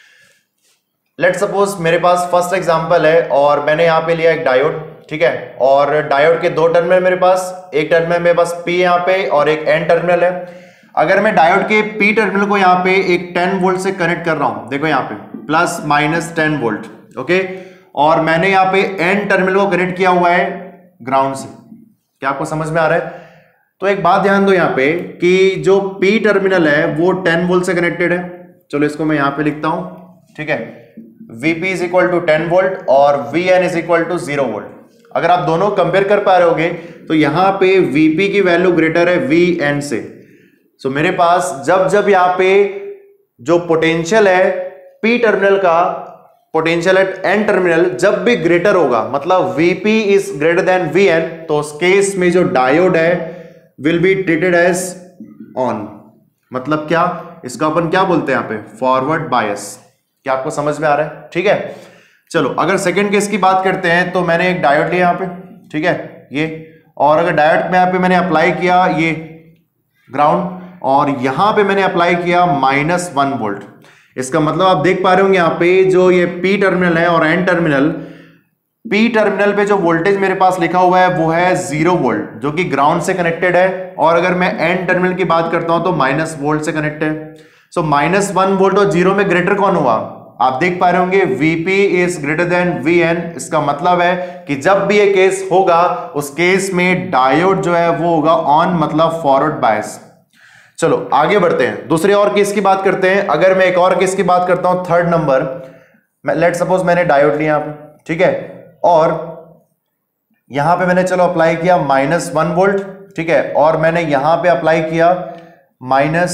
लेट सपोज मेरे पास फर्स्ट एग्जांपल है और मैंने यहाँ पे लिया एक डायोड, ठीक है, और डायोड के दो टर्मिनल मेरे पास, एक टर्मिनल मेरे पास P यहाँ पे और एक N टर्मिनल है। अगर मैं डायोड के P टर्मिनल को यहाँ पे एक 10 वोल्ट से कनेक्ट कर रहा हूं, देखो यहाँ पे प्लस माइनस 10 वोल्ट, ओके, और मैंने यहाँ पे N टर्मिनल को कनेक्ट किया हुआ है ग्राउंड से। क्या आपको समझ में आ रहा है? तो एक बात ध्यान दो यहाँ पे कि जो P टर्मिनल है वो 10 वोल्ट से कनेक्टेड है। चलो इसको मैं यहाँ पे लिखता हूं, ठीक है, Vp is equal to 10 volt और Vn is equal to 0 volt. अगर आप दोनों कंपेयर कर पा रहे होगे तो यहाँ पे Vp की वैल्यू ग्रेटर है Vn से। सो मेरे पास जब जब यहाँ पे जो पोटेंशियल है P टर्मिनल का, पोटेंशियल एट N टर्मिनल जब भी ग्रेटर होगा, मतलब Vp is greater than Vn, तो उस केस में जो डायोड है will be treated as on. मतलब क्या, इसका अपन क्या बोलते हैं यहाँ पे, फॉरवर्ड बायस। क्या आपको समझ में आ रहा है? ठीक है, चलो अगर सेकंड केस की बात करते हैं तो मैंने एक डायोड लिया यहाँ पे, ठीक है, ये, और अगर डायोड में यहाँ पे मैंने अप्लाई किया ये ग्राउंड और यहां पे मैंने अप्लाई किया -1 वोल्ट। इसका मतलब आप देख पा रहे होंगे यहाँ पे जो ये P टर्मिनल है और N टर्मिनल, P टर्मिनल पे जो वोल्टेज मेरे पास लिखा हुआ है वो है 0 वोल्ट जो कि ग्राउंड से कनेक्टेड है, और अगर मैं N टर्मिनल की बात करता हूं तो माइनस वोल्ट से कनेक्ट है। सो -1 वोल्ट और 0 में ग्रेटर कौन हुआ? आप देख पा रहे होंगे Vp is greater than Vn। इसका मतलब है कि जब भी ये केस होगा उस केस में डायोड जो है वो होगा ऑन, मतलब फॉरवर्ड बायस। चलो आगे बढ़ते हैं, दूसरे और केस की बात करते हैं। अगर मैं एक और केस की बात करता हूं, थर्ड नंबर, लेट सपोज मैंने डायोड लिया यहाँ पे, ठीक है, और यहां पे मैंने चलो अप्लाई किया -1 वोल्ट, ठीक है, और मैंने यहां पे अप्लाई किया माइनस,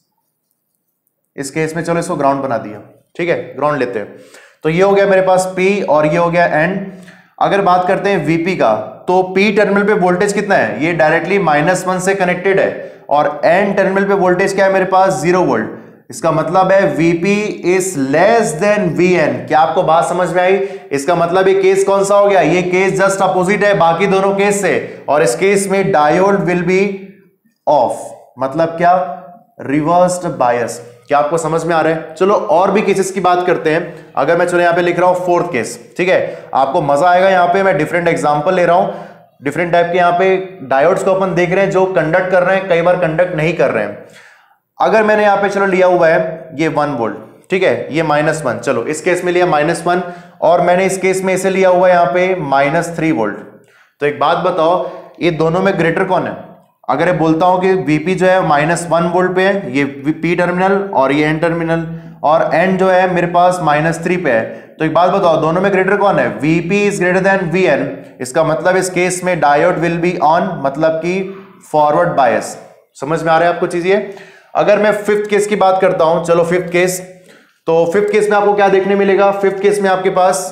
इस केस में चलो इसको ग्राउंड बना दिया, ठीक है, ग्राउंड लेते हैं। तो ये हो गया मेरे पास P और ये हो गया N। अगर बात करते हैं Vp का, तो P टर्मिनल पे वोल्टेज कितना है? ये डायरेक्टली -1 से कनेक्टेड है, और N टर्मिनल पे वोल्टेज क्या है मेरे पास? 0 वोल्ट। इसका मतलब है Vp is less than Vn। क्या आपको बात समझ में आई? इसका मतलब ये केस कौन सा हो गया? ये केस जस्ट अपोजिट है बाकी दोनों केस से, और इस केस में डायोड विल बी ऑफ, मतलब क्या? Reversed bias. क्या आपको समझ में आ रहा है? चलो और भी केसेस की बात करते हैं। अगर मैं चलो यहाँ पे लिख रहा हूं फोर्थ केस, ठीक है, आपको मजा आएगा। यहाँ पे मैं डिफरेंट एग्जांपल ले रहा हूं, डिफरेंट टाइप के यहाँ पे डायोड्स को अपन देख रहे हैं जो कंडक्ट कर रहे हैं, कई बार कंडक्ट नहीं कर रहे हैं। अगर मैंने यहाँ पे चलो लिया हुआ है ये 1 वोल्ट, ठीक है, ये -1, चलो इस केस में लिया -1, और मैंने इस केस में इसे लिया हुआ है यहाँ पे -3 वोल्ट। तो एक बात बताओ, ये दोनों में ग्रेटर कौन है? अगर मैं बोलता हूं कि Vp जो है -1 वोल्ट पे है, ये P टर्मिनल और ये N टर्मिनल, और N जो है मेरे पास -3 पे है, तो एक बात बताओ दोनों में ग्रेटर कौन है? Vp is greater than Vn। इसका मतलब इस केस में डायोड विल बी ऑन, मतलब कि फॉरवर्ड बायस। समझ में आ रहा है आपको चीज ये? अगर मैं फिफ्थ केस की बात करता हूं, चलो फिफ्थ केस, तो फिफ्थ केस में आपको क्या देखने मिलेगा? फिफ्थ केस में आपके पास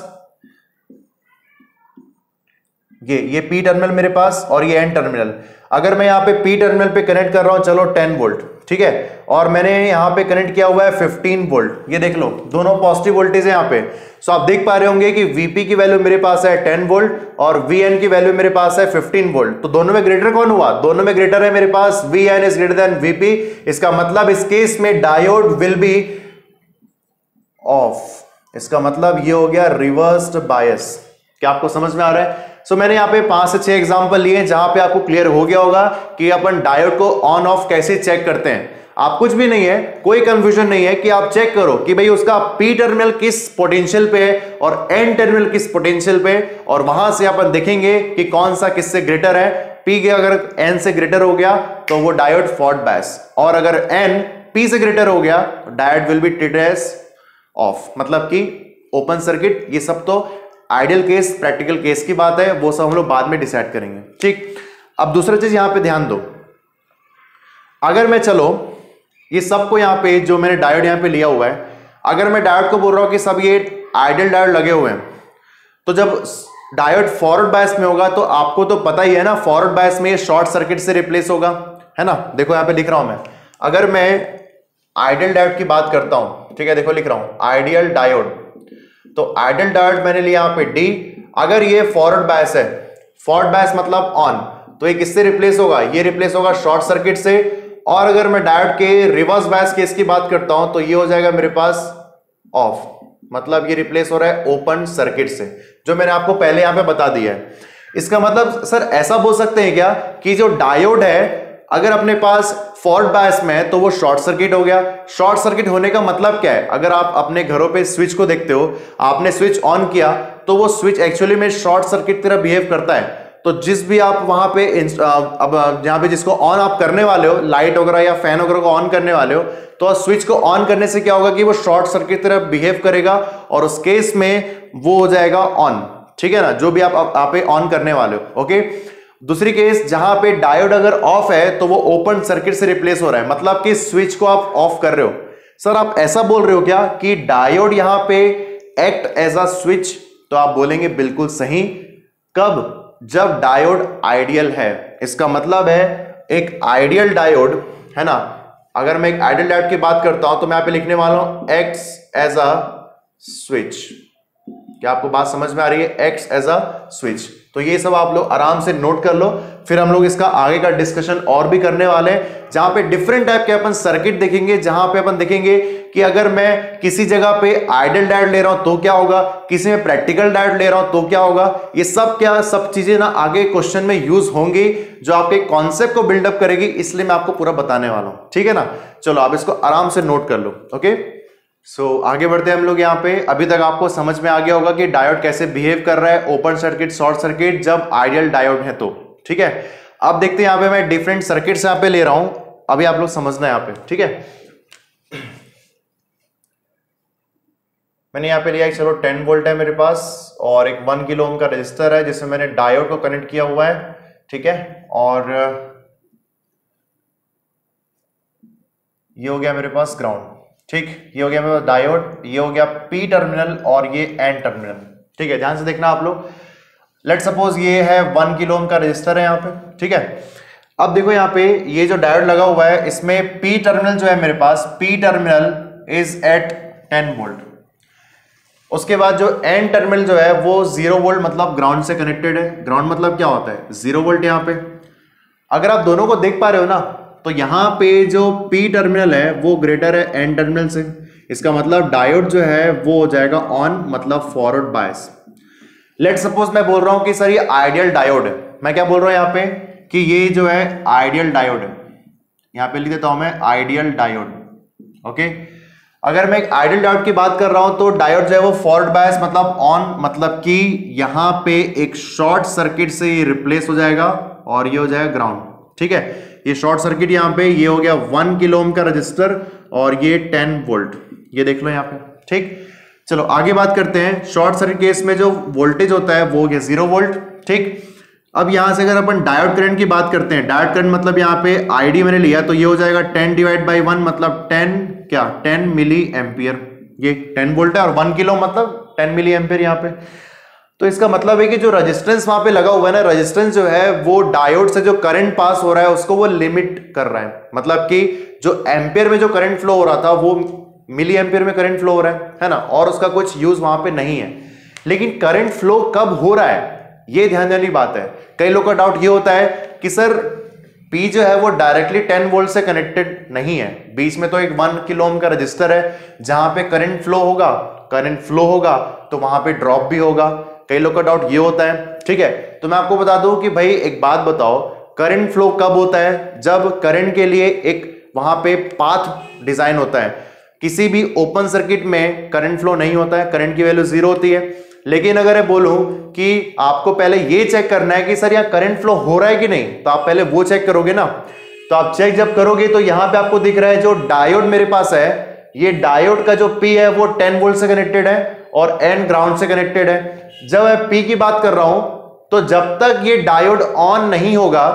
ये P टर्मिनल मेरे पास और ये N टर्मिनल। अगर मैं यहाँ पे P टर्मिनल पे कनेक्ट कर रहा हूं चलो 10 वोल्ट, ठीक है, और मैंने यहाँ पे कनेक्ट किया हुआ है 15 वोल्ट, ये देख लो दोनों पॉजिटिव वोल्टेज है यहाँ पे। सो आप देख पा रहे होंगे कि Vp की वैल्यू मेरे पास है 10 वोल्ट और Vn की वैल्यू मेरे पास है 15 वोल्ट। तो दोनों में ग्रेटर कौन हुआ? दोनों में ग्रेटर है मेरे पास Vn is greater than Vp। इसका मतलब इस केस में डायोड विल बी ऑफ। इसका मतलब ये हो गया रिवर्स्ड बायस। क्या आपको समझ में आ रहा है? सो मैंने यहाँ पे 5 से 6 एग्जांपल लिए जहां पे आपको क्लियर हो गया होगा कि अपन डायोड को ऑन ऑफ कैसे चेक करते हैं। आप कुछ भी नहीं है, कोई कंफ्यूजन नहीं है कि आप चेक करो कि भाई उसका P टर्मिनल किस पोटेंशियल पे है और N टर्मिनल किस पोटेंशियल पे, और वहां से अपन देखेंगे कि कौन सा किससे ग्रेटर है। P के अगर N से ग्रेटर हो गया तो वो डायोड फॉरवर्ड बायस, और अगर N P से ग्रेटर हो गया तो diode will be treated as off, मतलब कि ओपन सर्किट। ये सब तो आइडियल केस, प्रैक्टिकल केस की बात है, वो सब हम लोग बाद में डिसाइड करेंगे, ठीक। अब दूसरा चीज यहां पे ध्यान दो, अगर मैं चलो ये सबको यहां पे जो मैंने डायोड यहां पे लिया हुआ है, अगर मैं डायोड को बोल रहा हूं कि सब ये आइडियल डायोड लगे हुए हैं, तो जब डायोड फॉरवर्ड बायस में होगा तो आपको तो पता ही है ना, फॉरवर्ड बायस में ये शॉर्ट सर्किट से रिप्लेस होगा, है ना। देखो यहां पे लिख रहा हूं मैं, अगर मैं आइडियल डायोड की बात करता हूं, ठीक है, देखो लिख रहा हूं आइडियल डायोड, तो आइडियल डायोड मैंने लिया यहां पे डी। अगर ये फॉरवर्ड बायस है, फॉरवर्ड बायस मतलब ऑन, तो ये किससे रिप्लेस होगा, ये रिप्लेस होगा शॉर्ट सर्किट से। और अगर मैं डायोड के रिवर्स बायस केस की बात करता हूं तो ये हो जाएगा मेरे पास ऑफ, मतलब ये रिप्लेस हो रहा है ओपन सर्किट से, जो मैंने आपको पहले यहां पे बता दिया है। इसका मतलब सर ऐसा बोल सकते हैं क्या कि जो डायोड है अगर अपने पास फॉरवर्ड बायस में है तो वो शॉर्ट सर्किट हो गया। शॉर्ट सर्किट होने का मतलब क्या है, अगर आप अपने घरों पे स्विच को देखते हो, आपने स्विच ऑन किया तो वो स्विच एक्चुअली में शॉर्ट सर्किट की तरह बिहेव करता है। तो जिस भी आप वहां पे अब जहां पे जिसको ऑन आप करने वाले हो, लाइट वगैरह या फैन वगैरह को ऑन करने वाले हो, तो स्विच को ऑन करने से क्या होगा कि वो शॉर्ट सर्किट की तरह बिहेव करेगा और उस केस में वो हो जाएगा ऑन, ठीक है ना, जो भी आप ऑन करने वाले हो। ओके, दूसरी केस जहां पे डायोड अगर ऑफ है तो वो ओपन सर्किट से रिप्लेस हो रहा है, मतलब कि स्विच को आप ऑफ कर रहे हो। सर आप ऐसा बोल रहे हो क्या कि डायोड यहां पे एक्ट एज अ स्विच, तो आप बोलेंगे बिल्कुल सही। कब, जब डायोड आइडियल है। इसका मतलब है एक आइडियल डायोड, है ना, अगर मैं एक आइडियल डायोड की बात करता हूं तो मैं यहां पे लिखने वाला हूं एक्स एज अ स्विच। क्या आपको बात समझ में आ रही है, एक्स एज अ स्विच। तो ये सब आप लोग आराम से नोट कर लो, फिर हम लोग इसका आगे का डिस्कशन और भी करने वाले हैं, जहां पे डिफरेंट टाइप के अपन सर्किट देखेंगे, जहां पे अपन देखेंगे कि अगर मैं किसी जगह पे आइडियल डायोड ले रहा हूं तो क्या होगा, किसी में प्रैक्टिकल डायोड ले रहा हूं तो क्या होगा। ये सब चीजें ना आगे क्वेश्चन में यूज होंगी, जो आपके कॉन्सेप्ट को बिल्डअप करेगी, इसलिए मैं आपको पूरा बताने वाला हूं, ठीक है ना। चलो आप इसको आराम से नोट कर लो। ओके, आगे बढ़ते हैं हम लोग। यहाँ पे अभी तक आपको समझ में आ गया होगा कि डायोड कैसे बिहेव कर रहा है, ओपन सर्किट, शॉर्ट सर्किट, जब आइडियल डायोड है तो, ठीक है। अब देखते हैं यहाँ पे मैं डिफरेंट सर्किट्स यहाँ पे ले रहा हूं, अभी आप लोग समझना है यहाँ पे, ठीक है। मैंने यहाँ पे लिया, चलो 10 वोल्ट है मेरे पास और एक 1 किलो ओम का रजिस्टर है जिसमें मैंने डायोड को कनेक्ट किया हुआ है, ठीक है। और ये हो गया मेरे पास ग्राउंड, ठीक, ये हो गया मेरे पास डायोड, ये हो गया पी टर्मिनल और ये एन टर्मिनल, ठीक है। ध्यान से देखना आप लोग। लेट सपोज ये है 1 किलो ओम का रजिस्टर है यहाँ पे, ठीक है। अब देखो यहाँ पे ये जो डायोड लगा हुआ है इसमें पी टर्मिनल जो है मेरे पास, P terminal is at 10 volt. उसके बाद जो एन टर्मिनल जो है वो 0 वोल्ट मतलब ग्राउंड से कनेक्टेड है। ग्राउंड मतलब क्या होता है, 0 वोल्ट। यहाँ पे अगर आप दोनों को देख पा रहे हो ना, तो यहां पे जो P टर्मिनल है वो ग्रेटर है N टर्मिनल से। इसका मतलब डायोड जो है वो हो जाएगा ऑन, मतलब फॉरवर्ड बायस। लेट सपोज मैं बोल रहा हूं कि सर ये आइडियल डायोड है। मैं क्या बोल रहा हूं यहाँ पे कि ये जो है आइडियल डायोड है, यहां पे लिख देता हूं मैं आइडियल डायोड। ओके, अगर मैं एक आइडियल डायोड की बात कर रहा हूं तो डायोड जो है वो फॉरवर्ड बायस मतलब ऑन, मतलब कि यहां पे एक शॉर्ट सर्किट से ये रिप्लेस हो जाएगा और ये हो जाएगा ग्राउंड, ठीक है। ये शॉर्ट सर्किट यहाँ पे ये हो गया 1 किलो ओम का रजिस्टर और ये 10 वोल्ट, ये देख लो यहाँ पे, ठीक। चलो आगे बात करते हैं। शॉर्ट सर्किट केस में जो वोल्टेज होता है वो हो गया 0 वोल्ट, ठीक। अब यहां से अगर अपन डायोड करंट की बात करते हैं, डायोड करंट मतलब यहाँ पे आईडी मैंने लिया तो ये हो जाएगा 10 डिवाइड बाई 1 मतलब 10 मिली एम्पियर। ये 10 वोल्ट है और 1 किलो मतलब 10 मिली एम्पियर यहाँ पे। तो इसका मतलब है कि जो रेजिस्टेंस वहां पे लगा हुआ है ना, रेजिस्टेंस जो है वो डायोड से जो करंट पास हो रहा है उसको वो लिमिट कर रहा है। मतलब कि जो एम्पियर में जो करंट फ्लो हो रहा था वो मिली एम्पियर में करंट फ्लो हो रहा है ना, और उसका कुछ यूज वहां पे नहीं है। लेकिन करंट फ्लो कब हो रहा है ये ध्यान देने वाली बात है। कई लोगों का डाउट ये होता है कि सर P जो है वो डायरेक्टली 10 वोल्ट से कनेक्टेड नहीं है, बीच में तो एक 1 किलो ओम का रजिस्टर है जहां पे करंट फ्लो होगा तो वहां पे ड्रॉप भी होगा। कई लोग का डाउट ये होता है, ठीक है। तो मैं आपको बता दूं कि भाई एक बात बताओ, करंट फ्लो कब होता है, जब करंट के लिए एक वहां पे पाथ डिजाइन होता है। किसी भी ओपन सर्किट में करंट फ्लो नहीं होता है, करंट की वैल्यू 0 होती है। लेकिन अगर मैं बोलूं कि आपको पहले ये चेक करना है कि सर यहाँ करंट फ्लो हो रहा है कि नहीं, तो आप पहले वो चेक करोगे ना। तो आप चेक जब करोगे तो यहां पे आपको दिख रहा है जो डायोड मेरे पास है, ये डायोड का जो P है वो 10 वोल्ट से कनेक्टेड है और N ग्राउंड से कनेक्टेड है। जब मैं P की बात कर रहा हूं तो जब तक ये डायोड ऑन नहीं होगा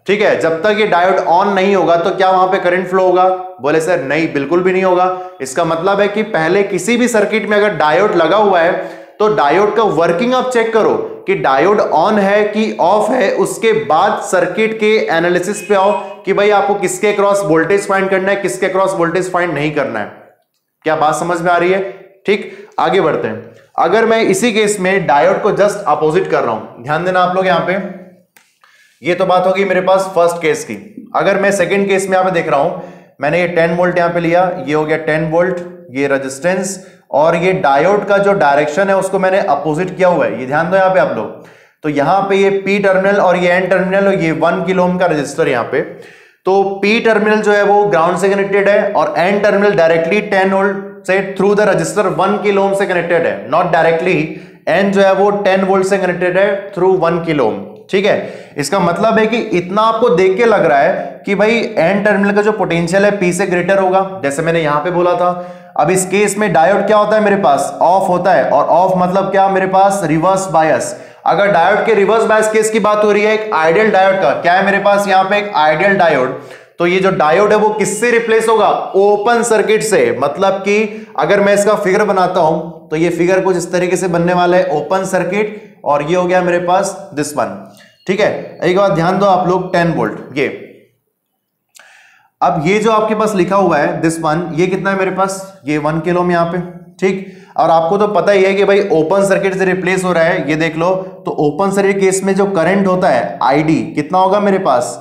ठीक है, जब तक ये डायोड ऑन नहीं होगा तो क्या वहां पे करंट फ्लो होगा? बोले सर नहीं, बिल्कुल भी नहीं होगा। इसका मतलब है कि पहले किसी भी सर्किट में अगर डायोड लगा हुआ है तो डायोड का वर्किंग आप चेक करो कि डायोड ऑन है कि ऑफ है, उसके बाद सर्किट के एनालिसिस पे आओ कि भाई आपको किसके क्रॉस वोल्टेज फाइंड करना है, किसके क्रॉस वोल्टेज फाइंड नहीं करना है। क्या बात समझ में आ रही है? ठीक, आगे बढ़ते हैं। अगर मैं इसी केस में डायोड को जस्ट अपोजिट कर रहा हूं, ध्यान देना आप लोग यहां पे, ये तो बात होगी मेरे पास फर्स्ट केस की। अगर मैं सेकंड केस में यहां पे देख रहा हूं, मैंने ये 10 वोल्ट यहां पे लिया, ये हो गया 10 वोल्ट, ये रेजिस्टेंस, और ये डायोड का जो डायरेक्शन है उसको मैंने अपोजिट किया हुआ है। ये ध्यान दो यहां पे आप लोग, तो यहां पे ये पी टर्मिनल और ये एन टर्मिनल और ये 1 किलो ओम का रजिस्टर यहां पे, तो पी टर्मिनल जो है वो ग्राउंड से कनेक्टेड है और एन टर्मिनल डायरेक्टली 10 वोल्ट से through the resistor 1 kilo ohm से कनेक्टेड है, नॉट डायरेक्टली। एन जो है वो 10 वोल्ट से कनेक्टेड है थ्रू 1 किलो ओम। ठीक है, इसका मतलब है कि इतना आपको देख के लग रहा है कि भाई एन टर्मिनल का जो पोटेंशियल है पी से ग्रेटर होगा, जैसे मैंने यहां पे बोला था। अब इस केस में डायोड क्या होता है मेरे पास? ऑफ होता है, और ऑफ मतलब क्या मेरे पास? Reverse bias. अगर डायोड के रिवर्स बायस केस की बात हो रही है, एक आइडियल डायोड का, क्या है मेरे पास यहां पे? एक आइडियल डायोड। तो ये जो डायोड है वो किससे रिप्लेस होगा? ओपन सर्किट से। मतलब कि अगर मैं इसका फिगर बनाता हूं तो ये फिगर कुछ इस तरीके से बनने वाला है, ओपन सर्किट, और ये हो गया मेरे पास दिस वन। ठीक है, एक बात ध्यान दो आप लोग, 10 वोल्ट ये। अब ये जो आपके पास लिखा हुआ है दिस वन, ये कितना है मेरे पास? ये 1 किलो ओम यहां पे। ठीक, और आपको तो पता ही है कि भाई ओपन सर्किट से रिप्लेस हो रहा है, ये देख लो। तो ओपन सर्किट केस में जो करंट होता है आईडी कितना होगा मेरे पास?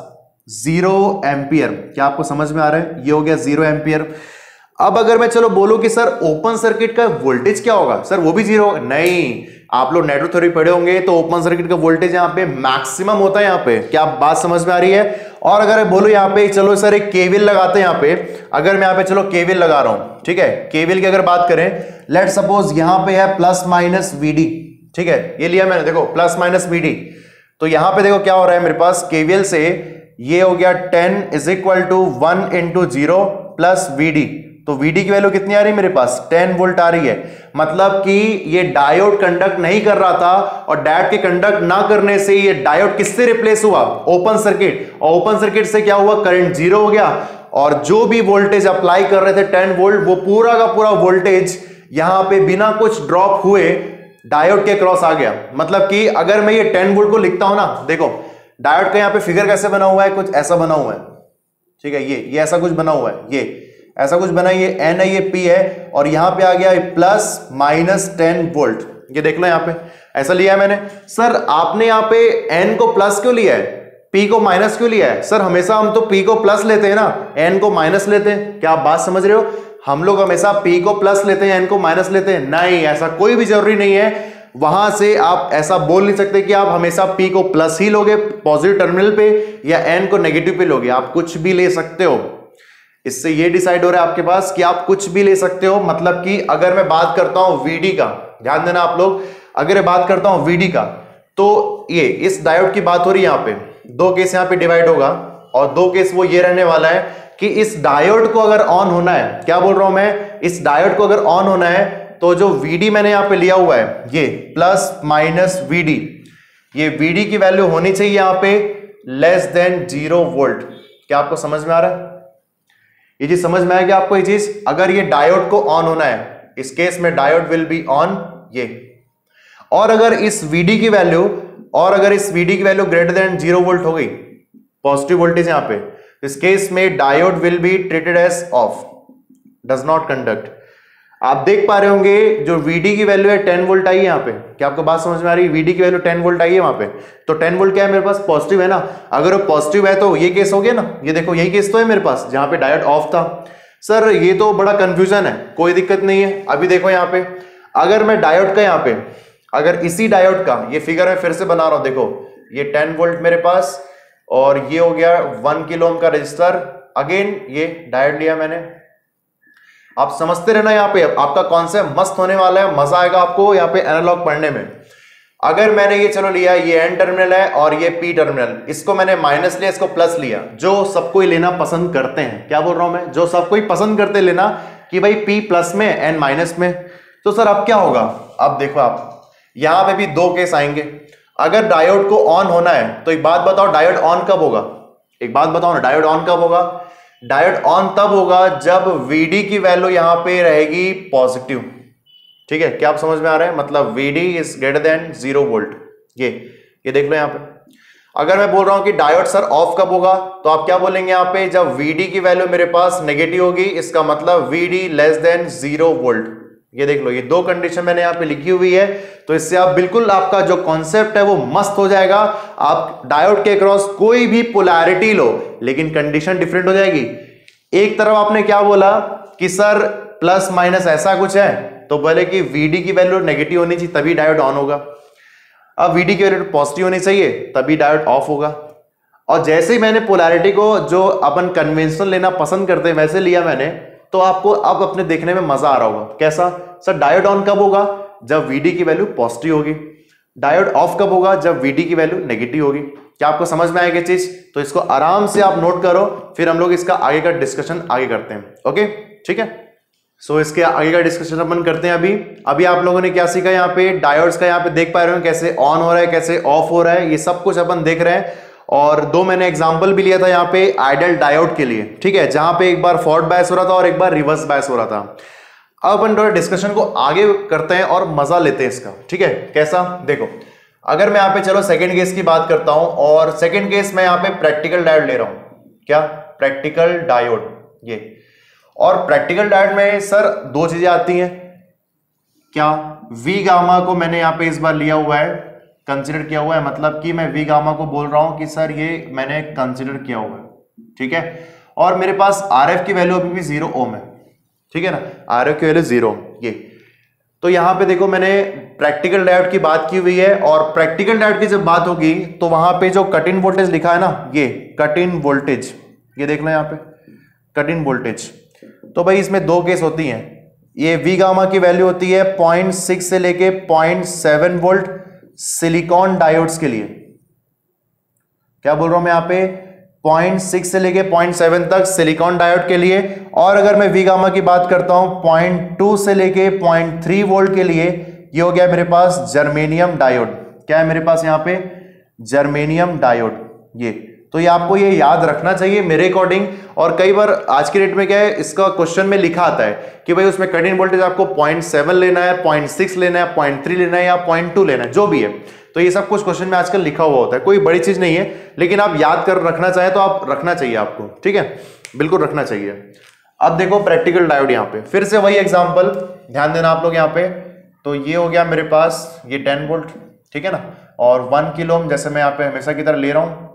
0 एम्पियर। क्या आपको समझ में आ रहा है? ये हो गया 0 एम्पियर। अब अगर मैं चलो बोलूं कि सर ओपन सर्किट का वोल्टेज क्या होगा? सर वो भी 0 होगा? नहीं, आप लोग नेटवर्क थ्योरी पढ़े होंगे तो ओपन सर्किट का वोल्टेज यहाँ पे मैक्सिमम होता है यहाँ पे। क्या बात समझ में आ रही है? और अगर बोलो यहाँ पे चलो सर एक केवीएल लगाते हैं यहाँ पे, अगर मैं यहाँ पे चलो केवीएल लगा रहा हूं, ठीक है, केवीएल की अगर बात करें, लेट सपोज यहाँ पे है प्लस माइनस वीडी। ठीक है, ये लिया मैंने, देखो प्लस माइनस वीडी। तो यहाँ पे देखो क्या हो रहा है मेरे पास केवीएल से, ये हो गया 10 is equal to 1 into 0 plus VD. तो वीडी की वैल्यू कितनी आ रही है मेरे पास? 10 वोल्ट आ रही है। मतलब कि ये डायोड कंडक्ट नहीं कर रहा था, और डायोड के कंडक्ट ना करने से ये डायोड किससे रिप्लेस हुआ? Open circuit. और ओपन सर्किट से क्या हुआ? करंट 0 हो गया, और जो भी वोल्टेज अप्लाई कर रहे थे 10 वोल्ट, वो पूरा का पूरा वोल्टेज यहां पे बिना कुछ ड्रॉप हुए डायोड के क्रॉस आ गया। मतलब कि अगर मैं ये 10 वोल्ट को लिखता हूं ना, देखो डायोड का यहाँ पे फिगर कैसे बना हुआ है, कुछ ऐसा बना हुआ है। ठीक है, ये ऐसा कुछ बना हुआ है, ये ऐसा कुछ बना, ये एन है, ये पी है, और यहां पे आ गया प्लस माइनस 10 वोल्ट। ये देख लो यहाँ पे ऐसा लिया है मैंने। सर आपने यहाँ पे एन को प्लस क्यों लिया है, पी को माइनस क्यों लिया है? सर हमेशा हम तो पी को प्लस लेते हैं ना, एन को माइनस लेते हैं। क्या आप बात समझ रहे हो? हम लोग हमेशा पी को प्लस लेते हैं, एन को माइनस लेते हैं? नहीं, ऐसा कोई भी जरूरी नहीं है। वहां से आप ऐसा बोल नहीं सकते कि आप हमेशा पी को प्लस ही लोगे पॉजिटिव टर्मिनल पे, या एन को नेगेटिव पे लोगे। आप कुछ भी ले सकते हो। इससे ये डिसाइड हो रहा है आपके पास कि आप कुछ भी ले सकते हो। मतलब कि अगर मैं बात करता हूं वीडी का, ध्यान देना आप लोग, अगर मैं बात करता हूं वीडी का, तो ये इस डायोड की बात हो रही है। यहां पे 2 केस यहां पे डिवाइड होगा, और 2 केस वो ये रहने वाला है कि इस डायोड को अगर ऑन होना है, क्या बोल रहा हूं मैं, इस डायोड को अगर ऑन होना है तो जो वीडी मैंने यहां पे लिया हुआ है, ये प्लस माइनस वीडी, ये वीडी की वैल्यू होनी चाहिए यहां पे लेस देन 0 वोल्ट। क्या आपको समझ में आ रहा है? ये चीज समझ में आएगी आपको? ये चीज, अगर ये डायोड को ऑन होना है, इस केस में डायोड विल बी ऑन, ये, और अगर इस वीडी की वैल्यू, ग्रेटर देन 0 वोल्ट हो गई, पॉजिटिव वोल्टेज यहां पे, इस केस में diode will be treated as off, does not conduct. आप देख पा रहे होंगे जो वीडी की वैल्यू है 10 वोल्ट आई है यहां पे। क्या आपको बात समझ में आ रही है? वीडी की वैल्यू 10 वोल्ट आई है वहां पे, तो 10 वोल्ट क्या है मेरे पास? पॉजिटिव है ना। अगर वो पॉजिटिव है तो ये केस हो गया ना, ये देखो यही केस तो है मेरे पास जहां पे डायोड ऑफ था। सर ये तो बड़ा कंफ्यूजन है, कोई दिक्कत नहीं है। अभी देखो यहाँ पे, अगर मैं डायोड का यहाँ पे, अगर इसी डायोड का ये फिगर मैं फिर से बना रहा हूं, देखो ये 10 वोल्ट मेरे पास, और ये हो गया 1 किलो ओम का रजिस्टर, अगेन ये डायोड लिया मैंने। आप समझते रहना, यहाँ पे आपका कॉन्सेप्ट मस्त होने वाला है, मजा आएगा आपको यहाँ पे एनालॉग पढ़ने में। अगर मैंने ये चलो लिया, ये एन टर्मिनल है और ये पी टर्मिनल, इसको मैंने माइनस लिया, इसको प्लस लिया, जो सब कोई लेना पसंद करते हैं। क्या बोल रहा हूं मैं? जो सब कोई पसंद करते लेना कि भाई पी प्लस में एन माइनस में। तो सर अब क्या होगा? अब देखो आप यहां पे भी 2 केस आएंगे। अगर डायोड को ऑन होना है तो एक बात बताओ, डायोड ऑन कब होगा? एक बात बताओ ना, डायोड ऑन कब होगा? डायोड ऑन तब होगा जब VD की वैल्यू यहां पे रहेगी पॉजिटिव। ठीक है, क्या आप समझ में आ रहा है? मतलब VD is greater than 0 volt. ये देख लो यहां पे। अगर मैं बोल रहा हूं कि डायोड सर ऑफ कब होगा, तो आप क्या बोलेंगे यहां पे? जब VD की वैल्यू मेरे पास नेगेटिव होगी, इसका मतलब VD लेस देन 0 वोल्ट। ये देख लो, ये दो कंडीशन मैंने यहां पे लिखी हुई है, तो इससे आप बिल्कुल आपका जो कॉन्सेप्ट है वो मस्त हो जाएगा। आप डायोड के अक्रॉस कोई भी पोलैरिटी लो, लेकिन कंडीशन डिफरेंट हो जाएगी। एक तरफ आपने क्या बोला कि सर प्लस माइनस ऐसा कुछ है, तो बोले कि VD की वैल्यू नेगेटिव होनी चाहिए तभी डायोड ऑन होगा। अब VD की वैल्यू पॉजिटिव होनी चाहिए तभी डायोड ऑफ होगा। और जैसे ही मैंने पोलैरिटी को जो अपन कन्वेंशनल लेना पसंद करते हैं वैसे लिया मैंने, तो आपको अब अपने देखने में मजा आ रहा होगा। कैसा? सर डायोड ऑन कब होगा? जब VD की वैल्यू पॉजिटिव होगी। डायोड ऑफ कब होगा? जब VD की वैल्यू नेगेटिव होगी। क्या आपको समझ में आएगी चीज? तो इसको आराम से आप नोट करो, फिर हम लोग इसका आगे का डिस्कशन आगे करते हैं। ओके, ठीक है। सो इसके आगे का डिस्कशन अपन करते हैं। अभी आप लोगों ने क्या सीखा? यहाँ पे डायोड्स का यहाँ पे देख पा रहे हो कैसे ऑन हो रहा है, कैसे ऑफ हो रहा है, ये सब कुछ अपन देख रहे हैं। और दो मैंने एग्जांपल भी लिया था यहाँ पे आइडियल डायोड के लिए, ठीक है, जहां पे एक बार फॉरवर्ड बायस हो रहा था और एक बार रिवर्स बायस हो रहा था। अब अपन थोड़ा डिस्कशन को आगे करते हैं और मजा लेते हैं इसका। ठीक है, कैसा? देखो, अगर मैं यहाँ पे चलो सेकेंड केस की बात करता हूं, और सेकेंड केस मैं यहाँ पे प्रैक्टिकल डायोड ले रहा हूं। क्या? Practical diode. ये और प्रैक्टिकल डायोड में सर दो चीजें आती हैं। क्या? वी गामा को मैंने यहां पे इस बार लिया हुआ है, कंसीडर किया हुआ है, मतलब कि मैं वी गामा को बोल रहा हूं कि सर ये मैंने कंसीडर किया हुआ है। ठीक है, और मेरे पास RF की वैल्यू अभी भी 0 ओम है। ठीक है ना, RF की वैल्यू 0 ये। तो यहां पे देखो मैंने प्रैक्टिकल डायोड की बात की हुई है, और प्रैक्टिकल डायोड की जब बात होगी तो वहां पे जो कट इन वोल्टेज लिखा है ना, ये कट इन वोल्टेज, ये देख लो यहां पे कट इन वोल्टेज। तो भाई इसमें दो केस होती हैं। ये वी गामा की वैल्यू होती है 0.6 से लेके 0.7 वोल्ट सिलिकॉन डायोड्स के लिए। क्या बोल रहा हूं मैं यहाँ पे? 0.6 से लेके 0.7 तक सिलिकॉन डायोड के लिए। और अगर मैं वी गामा की बात करता हूं 0.2 से लेके 0.3 वोल्ट के लिए, ये हो गया मेरे पास जर्मेनियम डायोड। क्या है मेरे पास यहाँ पे? Germanium diode. ये तो ये आपको ये याद रखना चाहिए मेरे अकॉर्डिंग। और कई बार आज की डेट में क्या है, इसका क्वेश्चन में लिखा आता है कि भाई उसमें कट इन वोल्टेज आपको 0.7 लेना है, 0.6 लेना है, 0.3 लेना है या 0.2 लेना है, जो भी है। तो ये सब कुछ क्वेश्चन में आजकल लिखा हुआ होता है, कोई बड़ी चीज नहीं है, लेकिन आप याद कर रखना चाहें तो आप रखना चाहिए आपको। ठीक है, बिल्कुल रखना चाहिए। अब देखो प्रैक्टिकल डायोड, यहाँ पे फिर से वही एग्जाम्पल, ध्यान देना आप लोग यहाँ पे। तो ये हो गया मेरे पास ये 10 वोल्ट, ठीक है ना, और 1 किलो ओम, जैसे मैं यहाँ पे हमेशा की तरह ले रहा हूं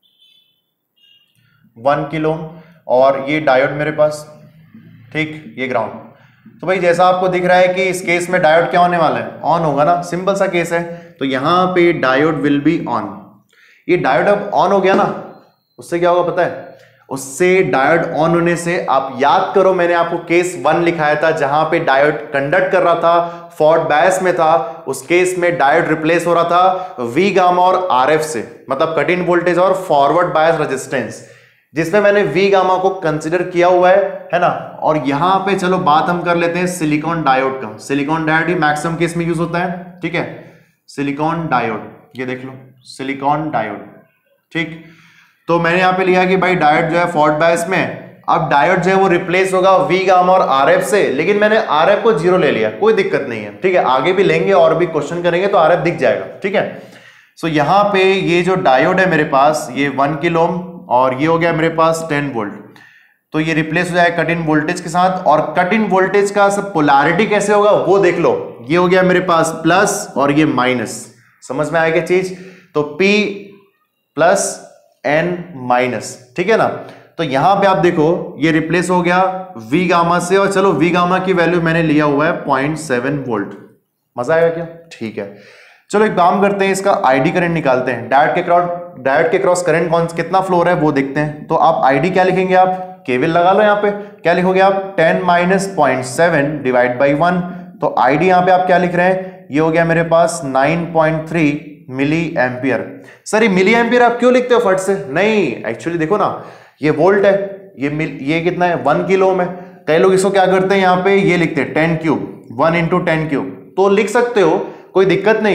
1 किलो ओम, और ये डायोड मेरे पास, ठीक, ये ग्राउंड। तो भाई जैसा आपको दिख रहा है कि इस केस में डायोड क्या होने वाला है? ऑन होगा ना, सिंपल सा केस है। तो यहां पे डायोड विल बी ऑन। ये डायोड अब ऑन हो गया ना, उससे क्या होगा पता है? उससे डायोड ऑन होने से आप याद करो, मैंने आपको केस 1 लिखाया था जहां पे डायोड कंडक्ट कर रहा था, फॉरवर्ड बायस में था। उस केस में डायोड रिप्लेस हो रहा था वी गामा और RF से, मतलब कट इन वोल्टेज और फॉरवर्ड बायस रेजिस्टेंस, जिसमें मैंने वी गामा को कंसीडर किया हुआ है ना। और यहां पे चलो बात हम कर लेते हैं सिलिकॉन डायोड का। सिलिकॉन डायोड ही मैक्सिमम केस में यूज होता है। ठीक है, सिलिकॉन डायोड, ये देख लो सिलिकॉन डायोड। ठीक, तो मैंने यहां पे लिया कि भाई डायोड जो है फॉरवर्ड बायस में, अब डायोड जो है वो रिप्लेस होगा वी गामा और RF से, लेकिन मैंने RF को 0 ले लिया, कोई दिक्कत नहीं है। ठीक है, आगे भी लेंगे और भी क्वेश्चन करेंगे तो RF दिख जाएगा। ठीक है, सो यहां पे ये जो डायोड है मेरे पास, ये 1 किलो ओम, और ये हो गया मेरे पास 10 वोल्ट। तो ये रिप्लेस हो जाएगा कट इन वोल्टेज के साथ। और कट इन वोल्टेज का सब पोलैरिटी कैसे होगा वो देख लो। ये हो गया मेरे पास प्लस और ये माइनस, समझ में आएगा चीज? तो P प्लस N माइनस, ठीक है ना। तो यहां पे आप देखो ये रिप्लेस हो गया वी गामा से, और चलो वी गामा की वैल्यू मैंने लिया हुआ है 0.7 वोल्ट। मजा आएगा क्या? ठीक है, चलो एक काम करते हैं, इसका आईडी करंट निकालते हैं। डायोड के क्रॉस करंट कितना फ्लो हो रहा है वो देखते हैं। तो आप आईडी क्या लिखेंगे? आप केवीएल लगा लो। यहाँ पे क्या लिखोगे आप? 10 माइनस 0.7 डिवाइड बाई 1। तो आईडी यहाँ पे आप क्या लिख रहे हैं? ये हो गया मेरे पास 9.3 मिली एम्पियर। सर ये मिली एम्पियर आप क्यों लिखते हो फट से? नहीं, एक्चुअली देखो ना, ये वोल्ट है, ये कितना है? 1 किलो ओम है। कई लोग इसको क्या करते हैं, यहाँ पे ये लिखते हैं 10 क्यूब, 1 इंटू 10 क्यूब। तो लिख सकते हो, कोई दिक्कत नहीं है,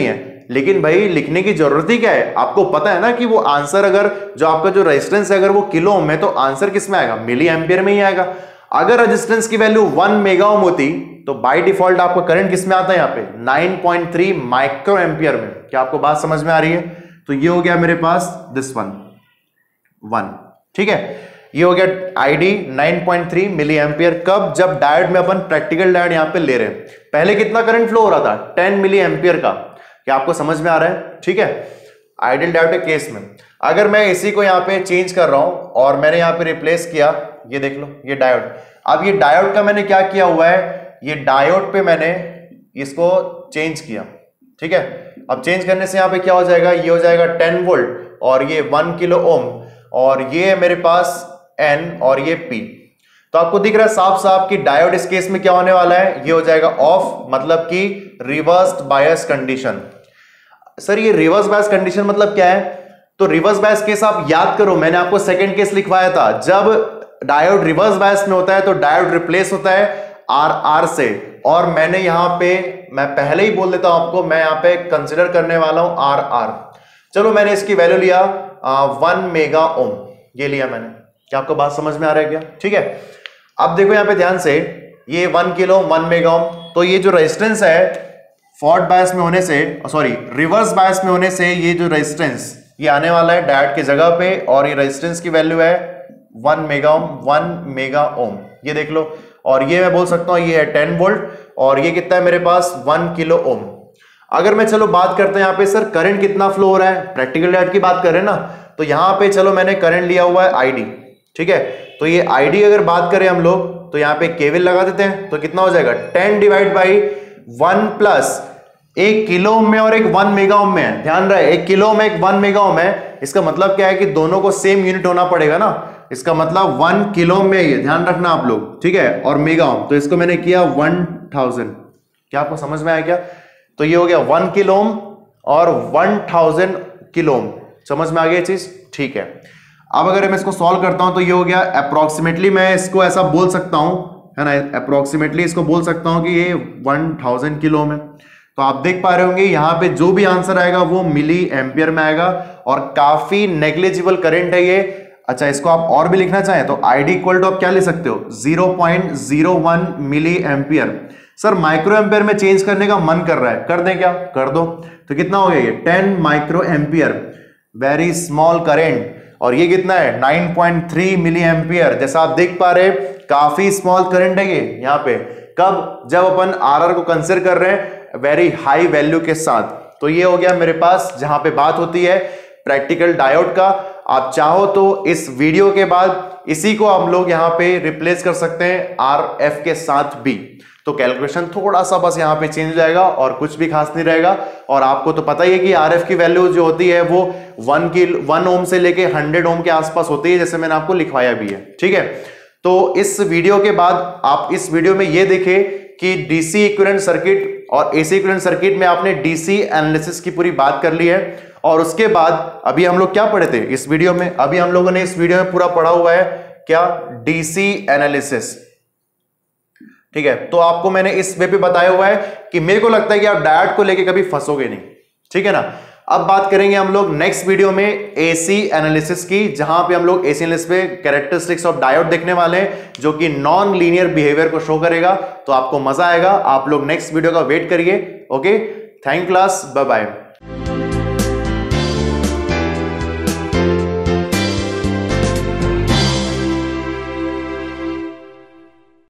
लेकिन भाई लिखने की जरूरत ही क्या है, आपको पता है ना कि वो आंसर अगर जो आपका जो रेजिस्टेंस है अगर वो किलो ओम है तो आंसर किस में आएगा, मिली एम्पियर में ही आएगा। अगर रेजिस्टेंस की वैल्यू 1 मेगा ओम होती तो बाय डिफॉल्ट आपका करंट किस में आता है, यहाँ पे 9.3 माइक्रो एम्पियर में। क्या आपको बात समझ में आ रही है? तो ये हो गया मेरे पास दिस वन, ठीक है, ये हो गया आईडी 9.3 मिली एम्पियर। कब? जब डायोड में अपन प्रैक्टिकल डायोड यहां पे ले रहे हैं। पहले कितना करंट फ्लो हो रहा था? 10 मिली एम्पियर का। क्या आपको समझ में आ रहा है? ठीक है, आइडियल डायोड के केस में अगर मैं इसी को यहाँ पे चेंज कर रहा हूं और मैंने यहाँ पे रिप्लेस किया, ये देख लो ये डायोड। अब ये डायोड का मैंने क्या किया हुआ है, ये डायोड पे मैंने इसको चेंज किया, ठीक है। अब चेंज करने से यहाँ पे क्या हो जाएगा, ये हो जाएगा 10 वोल्ट और ये 1 किलो ओम और ये है मेरे पास N और ये P। तो आपको दिख रहा है साफ साफ कि डायोड इस केस में क्या होने वाला है, ये हो जाएगा ऑफ, मतलब कि रिवर्स्ड बायस कंडीशन। सर ये रिवर्स बायस कंडीशन मतलब क्या है? तो रिवर्स बायस केस आप याद करो, मैंने आपको सेकंड केस लिखवाया था। जब डायोड रिवर्स बायस में होता है तो डायोड रिप्लेस होता है RR से, और मैंने यहां पे मैं पहले ही बोल देता हूं आपको, मैं यहां पे कंसिडर करने वाला हूं RR। चलो मैंने इसकी वैल्यू लिया 1 मेगा ओम, ये लिया मैंने। क्या आपको बात समझ में आ रहा है क्या? ठीक है, अब देखो यहां पे ध्यान से, ये 1 किलो 1 मेगा ओम, तो ये जो रेजिस्टेंस है फॉरवर्ड बायस में होने से, सॉरी रिवर्स बायस में होने से, ये जो रेजिस्टेंस ये आने वाला है डायोड की जगह पे, और ये रेजिस्टेंस की वैल्यू है 1 मेगा ओम, ये देख लो। और ये मैं बोल सकता हूं ये है 10 वोल्ट और ये कितना है मेरे पास 1 किलो ओम। अगर मैं चलो बात करते हैं यहाँ पे, सर करंट कितना फ्लो हो रहा है, प्रैक्टिकल डायोड की बात करें ना, तो यहाँ पे चलो मैंने करंट लिया हुआ है आईडी, ठीक है। तो ये आईडी अगर बात करें हम लोग तो यहाँ पे केवीएल लगा देते हैं, तो कितना हो जाएगा 10 divide by 1 plus 1 kilo ohm में और एक 1 मेगा ओम में है। ध्यान रहे 1 किलो ओम 1 मेगा ओम है, इसका मतलब क्या है कि दोनों को सेम यूनिट होना पड़ेगा ना। इसका मतलब 1 किलो ओम में ये ध्यान रखना आप लोग, ठीक है, और मेगा ओम, तो इसको मैंने किया 1000। क्या आपको समझ में आया क्या? तो ये हो गया 1 किलो ओम और 1000 किलो ओम। समझ में आ गई चीज? ठीक है। अब अगर मैं इसको सॉल्व करता हूं तो ये हो गया अप्रोक्सीमेटली, मैं इसको ऐसा बोल सकता हूं, है ना, अप्रोक्सीमेटली इसको बोल सकता हूं कि ये 1000 किलो ओम है। तो आप देख पा रहे होंगे यहाँ पे जो भी आंसर आएगा वो मिली एम्पियर में आएगा, और काफी नेग्लिजिबल करंट है ये। अच्छा, इसको आप और भी लिखना चाहें तो आईडी इक्वल टू आप क्या ले सकते हो, 0.01 milli ampere. Sir micro ampere में चेंज करने का मन कर रहा है, कर दें क्या? कर दो। तो कितना हो गया ये 10 micro ampere, very small current, और ये कितना है 9.3 मिली एम्पियर। जैसा आप देख पा रहे काफी स्मॉल करंट है ये यहाँ पे। कब? जब अपन RR को कंसिडर कर रहे हैं वेरी हाई वैल्यू के साथ। तो ये हो गया मेरे पास जहां पे बात होती है प्रैक्टिकल डायोड का। आप चाहो तो इस वीडियो के बाद इसी को हम लोग यहाँ पे रिप्लेस कर सकते हैं RF के साथ भी, तो कैलकुलेशन थोड़ा सा बस यहाँ पे चेंज हो जाएगा और कुछ भी खास नहीं रहेगा। और आपको तो पता ही है कि RF की वैल्यू जो होती है वो 1 ओम से लेके 100 ओम के आसपास होती है, जैसे मैंने आपको लिखवाया भी है, ठीक है। तो इस वीडियो के बाद आप इस वीडियो में ये देखें कि डीसी इक्विवेलेंट सर्किट और एसी इक्विवेलेंट सर्किट में आपने डीसी एनालिसिस की पूरी बात कर ली है। और उसके बाद अभी हम लोग क्या पढ़े थे इस वीडियो में, अभी हम लोगों ने इस वीडियो में पूरा पढ़ा हुआ है क्या, डीसी एनालिसिस, ठीक है। तो आपको मैंने इस वे पे बताया हुआ है कि मेरे को लगता है कि आप डायोड को लेके कभी फंसोगे नहीं, ठीक है ना। अब बात करेंगे हम लोग नेक्स्ट वीडियो में एसी एनालिसिस की, जहां पे हम लोग एसी एनालिसिस पे कैरेक्टरिस्टिक्स ऑफ डायोड देखने वाले हैं, जो कि नॉन लीनियर बिहेवियर को शो करेगा। तो आपको मजा आएगा, आप लोग नेक्स्ट वीडियो का वेट करिए। Okay, thank class, bye bye.